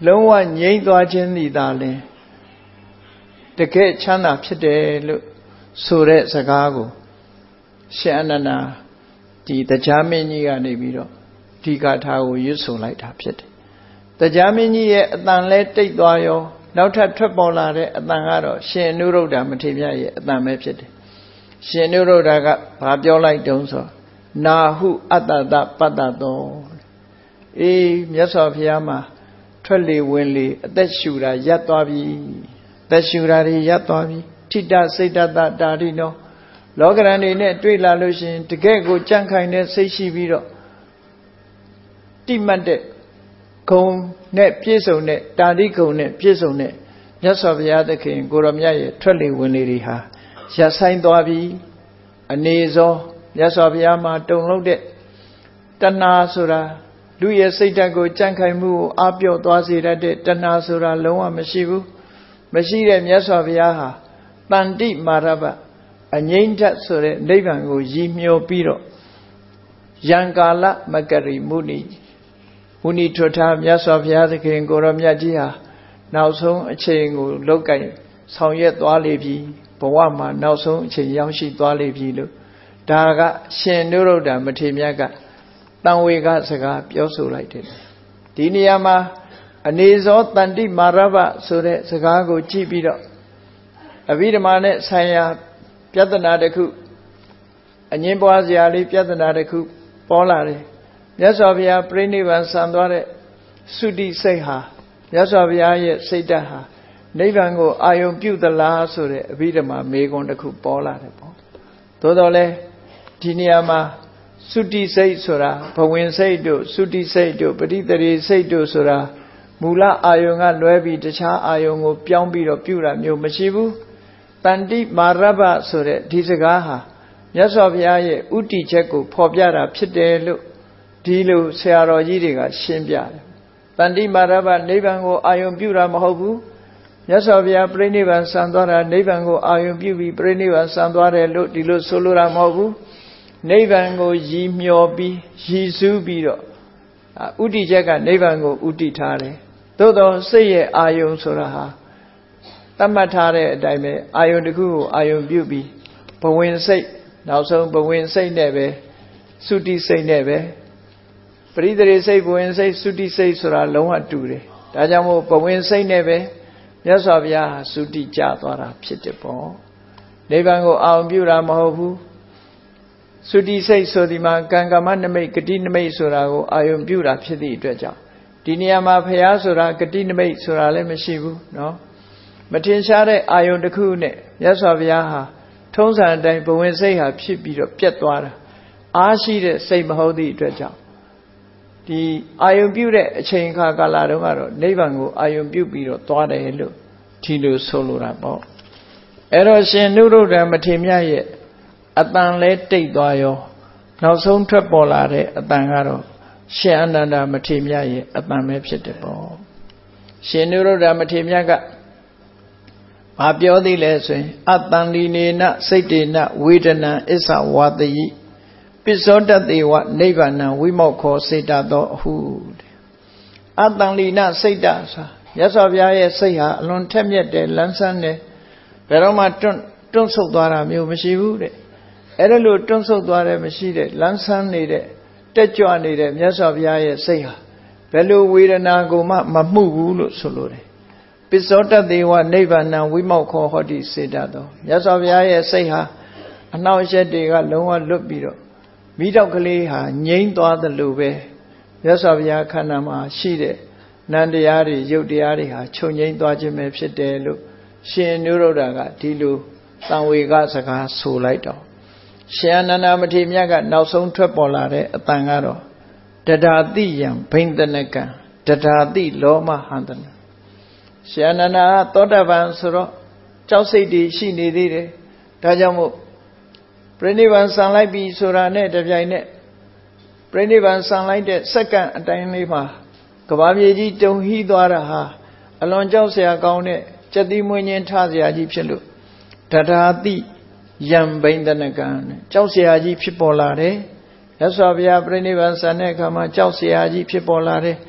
လုံးဝငြိမ့်သွားခြင်းသည်သာလျှင်တကယ်ချမ်းသာဖြစ်တယ်လို့ဆိုတဲ့စကားကိုရှင်အနန္ဒာဒီတရားမင်းကြီးကနေပြီးတော့ဒီဂါထာကိုရွတ်ဆိုလိုက်တာဖြစ်တယ်တရားမင်းကြီးရဲ့အတန်လဲတိတ်သွားရောနောက်ထပ်ထွက်ပေါ်လာတဲ့အတန်ကတော့ရှင်အနုရုဒ္ဓမထေရရဲ့အတန်ပဲဖြစ်တယ်ရှင်အနုရုဒ္ဓကဘာပြောလိုက်တုံးဆိုနာဟုအတ္တတပတ္တသောအေးမြတ်စွာဘုရားမှာထွက်လေဝင်လေအသက်ရှူတာရပ်သွားပြီအသက်ရှူတာတွေရပ်သွားပြီထိတစိတ်တတတာရိနောလောကရန်တွေနဲ့တွေ့လာလို့ရှိရင်တကယ့်ကိုကြံ့ခိုင်တဲ့စိတ်ရှိပြီးတော့တိမှတ်တဲ့ဂုံနဲ့ပြည့်စုံတဲ့တာရိဂုံနဲ့ပြည့်စုံတဲ့မြတ်စွာဘုရားသခင်ကိုရောမြတ်ရဲ့ထွက်လေဝင်လေတွေဟာရပ်ဆိုင်သွားပြီအနေသောမြတ်စွာဘုရားမှာတုံလို့တဲ့တဏှာဆိုတာလူရဲ့စိတ်ဓာတ်ကိုကြံ့ခိုင်မှုကိုအားပြော့သွားစေတတ်တဲ့တဏှာဆိုတာလုံးဝမရှိဘူးမရှိတဲ့မြတ်စွာဘုရားဟာတန်တိမာရဘအငြိမ့်ထဆိုတဲ့နိဗ္ဗာန်ကိုရည်မျှော်ပြီးတော့ယံကာလမကရိမုနိမုနိထွတ်ထားမြတ်စွာဘုရားသခင်ကိုရောမြတ်ကြီးဟာနောက်ဆုံးအချိန်ကိုလောက်ကင်ဆောင်ရွက်သွားလေပြီဘဝမှာနောက်ဆုံးအချိန်ရောက်ရှိသွားလေပြီလို့ဒါကရှင်နုရုဒ္ဓမထေရမြတ်ကတန်ဝေကစကားပြောဆိုလိုက်တယ်ဒီနေရာမှာအနေသောတန်တိမာရဘဆိုတဲ့စကားကိုကြည့်ပြီးတော့အဘိဓမ္မာနဲ့ဆိုင်ရာပြဿနာတစ်ခုအငြင်းပွားစရာလေးပြဿနာတစ်ခုပေါ်လာတယ်မြတ်စွာဘုရားပြိဋိဘံဆံသွားတဲ့သုတိစိတ်ဟာမြတ်စွာဘုရားရဲ့စိတ်ဓာတ်ဟာနိဗ္ဗာန်ကိုအာယုံပြုသလားဆိုတဲ့အဘိဓမ္မာမေခွန်းတစ်ခုပေါ်လာတယ်ပေါ့သို့တော်လည်းဒီနေရာမှာသုတိစိတ်ဆိုတာဘဝင်စိတ်တို့သုတိစိတ်တို့ပဋိသန္ဓေစိတ်တို့ဆိုတာမူလအာယုံကလွဲပြီးတခြားအာယုံကိုပြောင်းပြီးတော့ပြုတာမျိုးမရှိဘူးတန်တိမာရဘဆိုတဲ့ဒီစကားဟာမြတ်စွာဘုရားရဲ့ဥတီချက်ကိုဖော်ပြတာဖြစ်တယ်လို့ဒီလိုဆရာတော်ကြီးတွေကရှင်းပြတယ်တန်တိမာရဘနိဗ္ဗာန်ကိုအာယုံပြုတာမဟုတ်ဘူးမြတ်စွာဘုရားပြိဋိဘံဆံသွားတာနိဗ္ဗာန်ကိုအာယုံပြုပြီးပြိဋိဘံဆံသွားတယ်လို့ဒီလိုဆိုလိုတာမဟုတ်ဘူးနိဗ္ဗာန်ကိုရည်မျှော်ပြီးရည်စူးပြီးတော့ဥတီချက်ကနိဗ္ဗာန်ကိုဥတီထားတယ်သို့တော့စိတ်ရဲ့အာယုံဆိုတာဟာတတ်မှတ်ထားတဲ့အတိုင်းပဲအာယုံတစ်ခုကိုအာယုံပြုပြီးဘဝင်စိတ်နောက်ဆုံးဘဝင်စိတ်နဲ့ပဲသုတိစိတ်နဲ့ပဲပရိသေစိတ်ဘဝင်စိတ်သုတိစိတ်ဆိုတာလုံးဝတူတယ်ဒါကြောင့်မို့ဘဝင်စိတ်နဲ့ပဲမြတ်စွာဘုရားဟာသုတိကြသွားတာဖြစ်တယ်ပေါ့နိဗ္ဗာန်ကိုအာရုံပြုတာမဟုတ်ဘူးသုတိစိတ်ဆိုဒီမှာကံကမ္မနမိတ်ဂတိနမိတ်ဆိုတာကိုအာရုံပြုတာဖြစ်သည့်အတွက်ကြောင့်ဒီနေရာမှာဘုရားဆိုတာဂတိနမိတ်ဆိုတာလည်းမရှိဘူးเนาะမထင်ရှားတဲ့အာယုန်တစ်ခုနဲ့မြတ်စွာဘုရားဟာထုံးစံအတိုင်းဘဝင်စိတ်ဟာဖြစ်ပြီးတော့ပြတ်သွားတာအားရှိတဲ့စိတ်မဟုတ်သည့်အတွက်ကြောင့်ဒီအာယုန်ပြုတဲ့အချိန်ခါကာလတုန်းကတော့နိဗ္ဗာန်ကိုအာယုန်ပြုပြီးတော့သွားတယ်လို့ဒီလိုဆိုလိုတာပေါ့အဲ့တော့ရှင်နုရုဒ္ဓမထေရမြတ်ရဲ့အတန်လဲတိတ်သွားရောနောက်ဆုံးထွက်ပေါ်လာတဲ့အတန်ကတော့ရှင်အနန္ဒာမထေရမြတ်ရဲ့အတန်ပဲဖြစ်တယ်ပေါ့ရှင်နုရုဒ္ဓမထေရမြတ်ကဘာပြောသေးလဲဆိုရင်အတန်လီနေနစိတ်တေနဝေဒနာအစ္ဆဝါတယိပစ္စောတတေဝနိဗ္ဗာန်ဝိမောက္ခောစေတသောအဟုအတန်လီနစိတ်တဆိုမြတ်စွာဘုရားရဲ့စိတ်ဟာအလွန်ထက်မြက်တယ်လန်းဆန်းတယ်ဘယ်တော့မှတွန့်တွန့်ဆုတ်သွားတာမျိုးမရှိဘူးတဲ့အဲ့ဒါလို့တွန့်ဆုတ်သွားတယ်မရှိတဲ့လန်းဆန်းနေတဲ့တက်ကြွနေတဲ့မြတ်စွာဘုရားရဲ့စိတ်ဟာဘယ်လိုဝေဒနာကိုမှမမှုဘူးလို့ဆိုလိုတယ်ပစ္စောတတေဝနိဗ္ဗာန်ဝိမောက္ခောဟောတိစေတသောမြတ်စွာဘုရားရဲ့စိတ်ဟာအနှောင့်အယှက်တွေကလုံးဝလွတ်ပြီးတော့မိတောက်ကလေးဟာငြိမ့်သွားသလိုပဲမြတ်စွာဘုရားခန္ဓာမှာရှိတဲ့နန္တရားတွေရုပ်တရားတွေဟာချုပ်ငြိမ့်သွားခြင်းပဲဖြစ်တယ်လို့ရှင်နုရုဒ္ဓကဒီလိုသံဝေကစကားဆိုလိုက်တော့ရှင်အနန္ဒမထေရမြတ်ကနောက်ဆုံးထွက်ပေါ်လာတဲ့အတန်ကတော့တဒါတိယံဘိန္ဒနကံတဒါတိလောမဟန္တနရှင်အနန္ဒာသောတပန်ဆိုတော့ကြောက်စိတ်တွေရှိနေသေးတယ်ဒါကြောင့်မို့ပြိဋိဘံဆံလိုက်ပြီဆိုတာနဲ့တပြိုင်နက်ပြိဋိဘံဆံလိုက်တဲ့စက္ကန့်အတိုင်းလေးမှာကဘာမြေကြီးတုန်ဟီးသွားတာဟာအလွန်ကြောက်စရာကောင်းတဲ့ကြက်သီးမွေးခြင်းထားစရာကြီးဖြစ်လို့တဒါတိယံဘိန္ဒနကံကြောက်စရာကြီးဖြစ်ပေါ်လာတယ်ရသော်ဘုရားပြိဋိဘံဆံတဲ့အခါမှာကြောက်စရာကြီးဖြစ်ပေါ်လာတယ်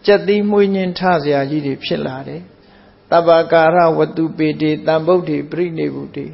Chati Muinin Tazia Yidi Pilade, Tabakara Watupiti, Tambuti, Prinibuti.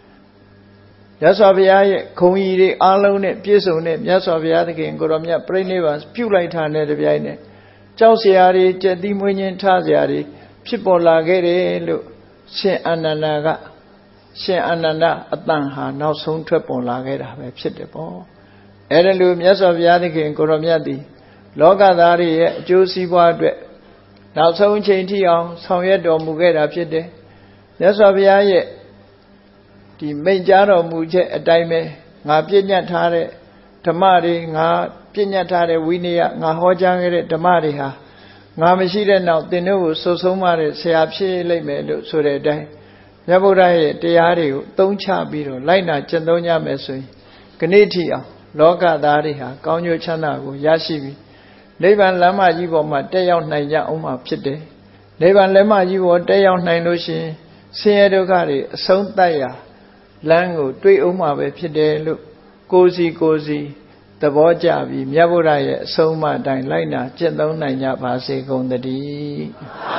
Yasavia, Koiri, Alone, Piesone, Yasavia, the King, Goromia, Prenevas, Pulitane, the Viane, Chausiari, Chati Muinin Taziari, Pipola Gere, She Ananaga, She Anana, Atanha, now soon triple lagera, Psitipo. Erelum, Yasavia, the King, Goromiadi. Logadari, Josie Wadre. Now so chain tea on, some yet or Mugera Pide. That's why we are yet. The Majaro Muje, a dime, Nga Pinya Tare, Tamari, Nga Pinya Tare, Winia, Nga Hojangere, Tamariha. Nga Machida now, the new so so mare, say up she lay me, so they die. Yaburai, Tiari, Don't Chabiro, Lina, Chandonia Mesui, Ganetia, Logadariha, Conyo Chana, Yashibi. Levan Lama Yivo Ma Day out Naya Oma Pide. Levan Lama Yivo Day out Nainoshi, Siedogari, Sontaya, Lango, Three Oma Pide, look, Cozy Cozy, the Bojavi, Miaburaya, Soma Dine Lina, Chendon Naya Pase on the D.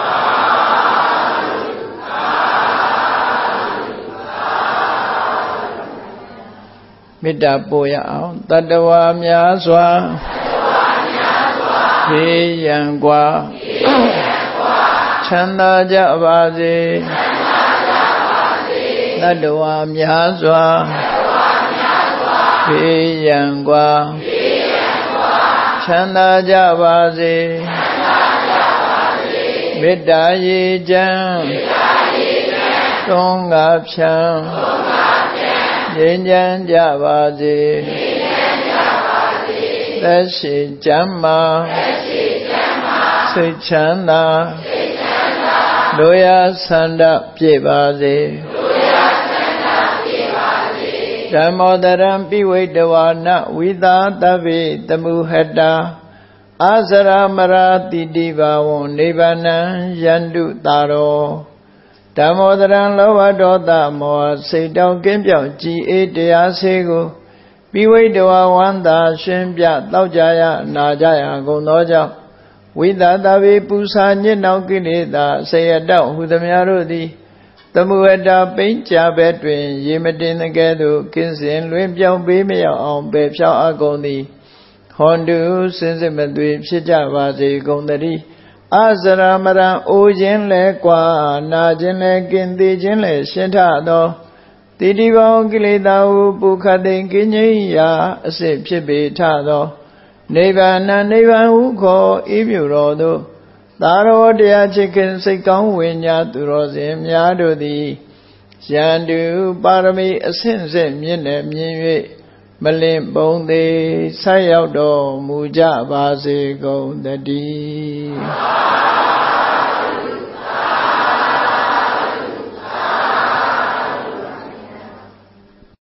Mida Boya, Tadawa Miaswa. Yangwa Chanda Javazi Nadwa Myazwa Yangwa Chanda Javazi Vidayi Jam Tonga Psham Yinjan Javazi Dashi Jamma Sichana Loya Sanda Pivazi Damodaram Piwedavana Vida Davi Tamuheda Azara Marati Diva Nivana Yandu Taro Damodaran Lova Dota Moa Sedao Gimpyo G A Deasego Piwedava Wanda Shimpya Taujaya Najaya Gonoja Vida Davi Pusa Nino Gilida, say a doubt who the Miarudi, the Mueda Pincha Between, Yimedin the Gadu, Kinsin, Limpio Bimia on Bepsha Agoni, Hondu, Sensimentary, Shijavazi, Gondari, Azara Mara, Ujin Lequa, Najin Legindi Jinle, Shentado, Tidivo Gilida, Bukadin Ginia, Sip Chibitado. Nevana Neva Uko, Iburodo, Taro dea chicken sikon winya turozim yadudi, Shandu Parami Asensim Yinem Yinwe, Malim Bonde, Sayaudo, Muja Vase Go the D.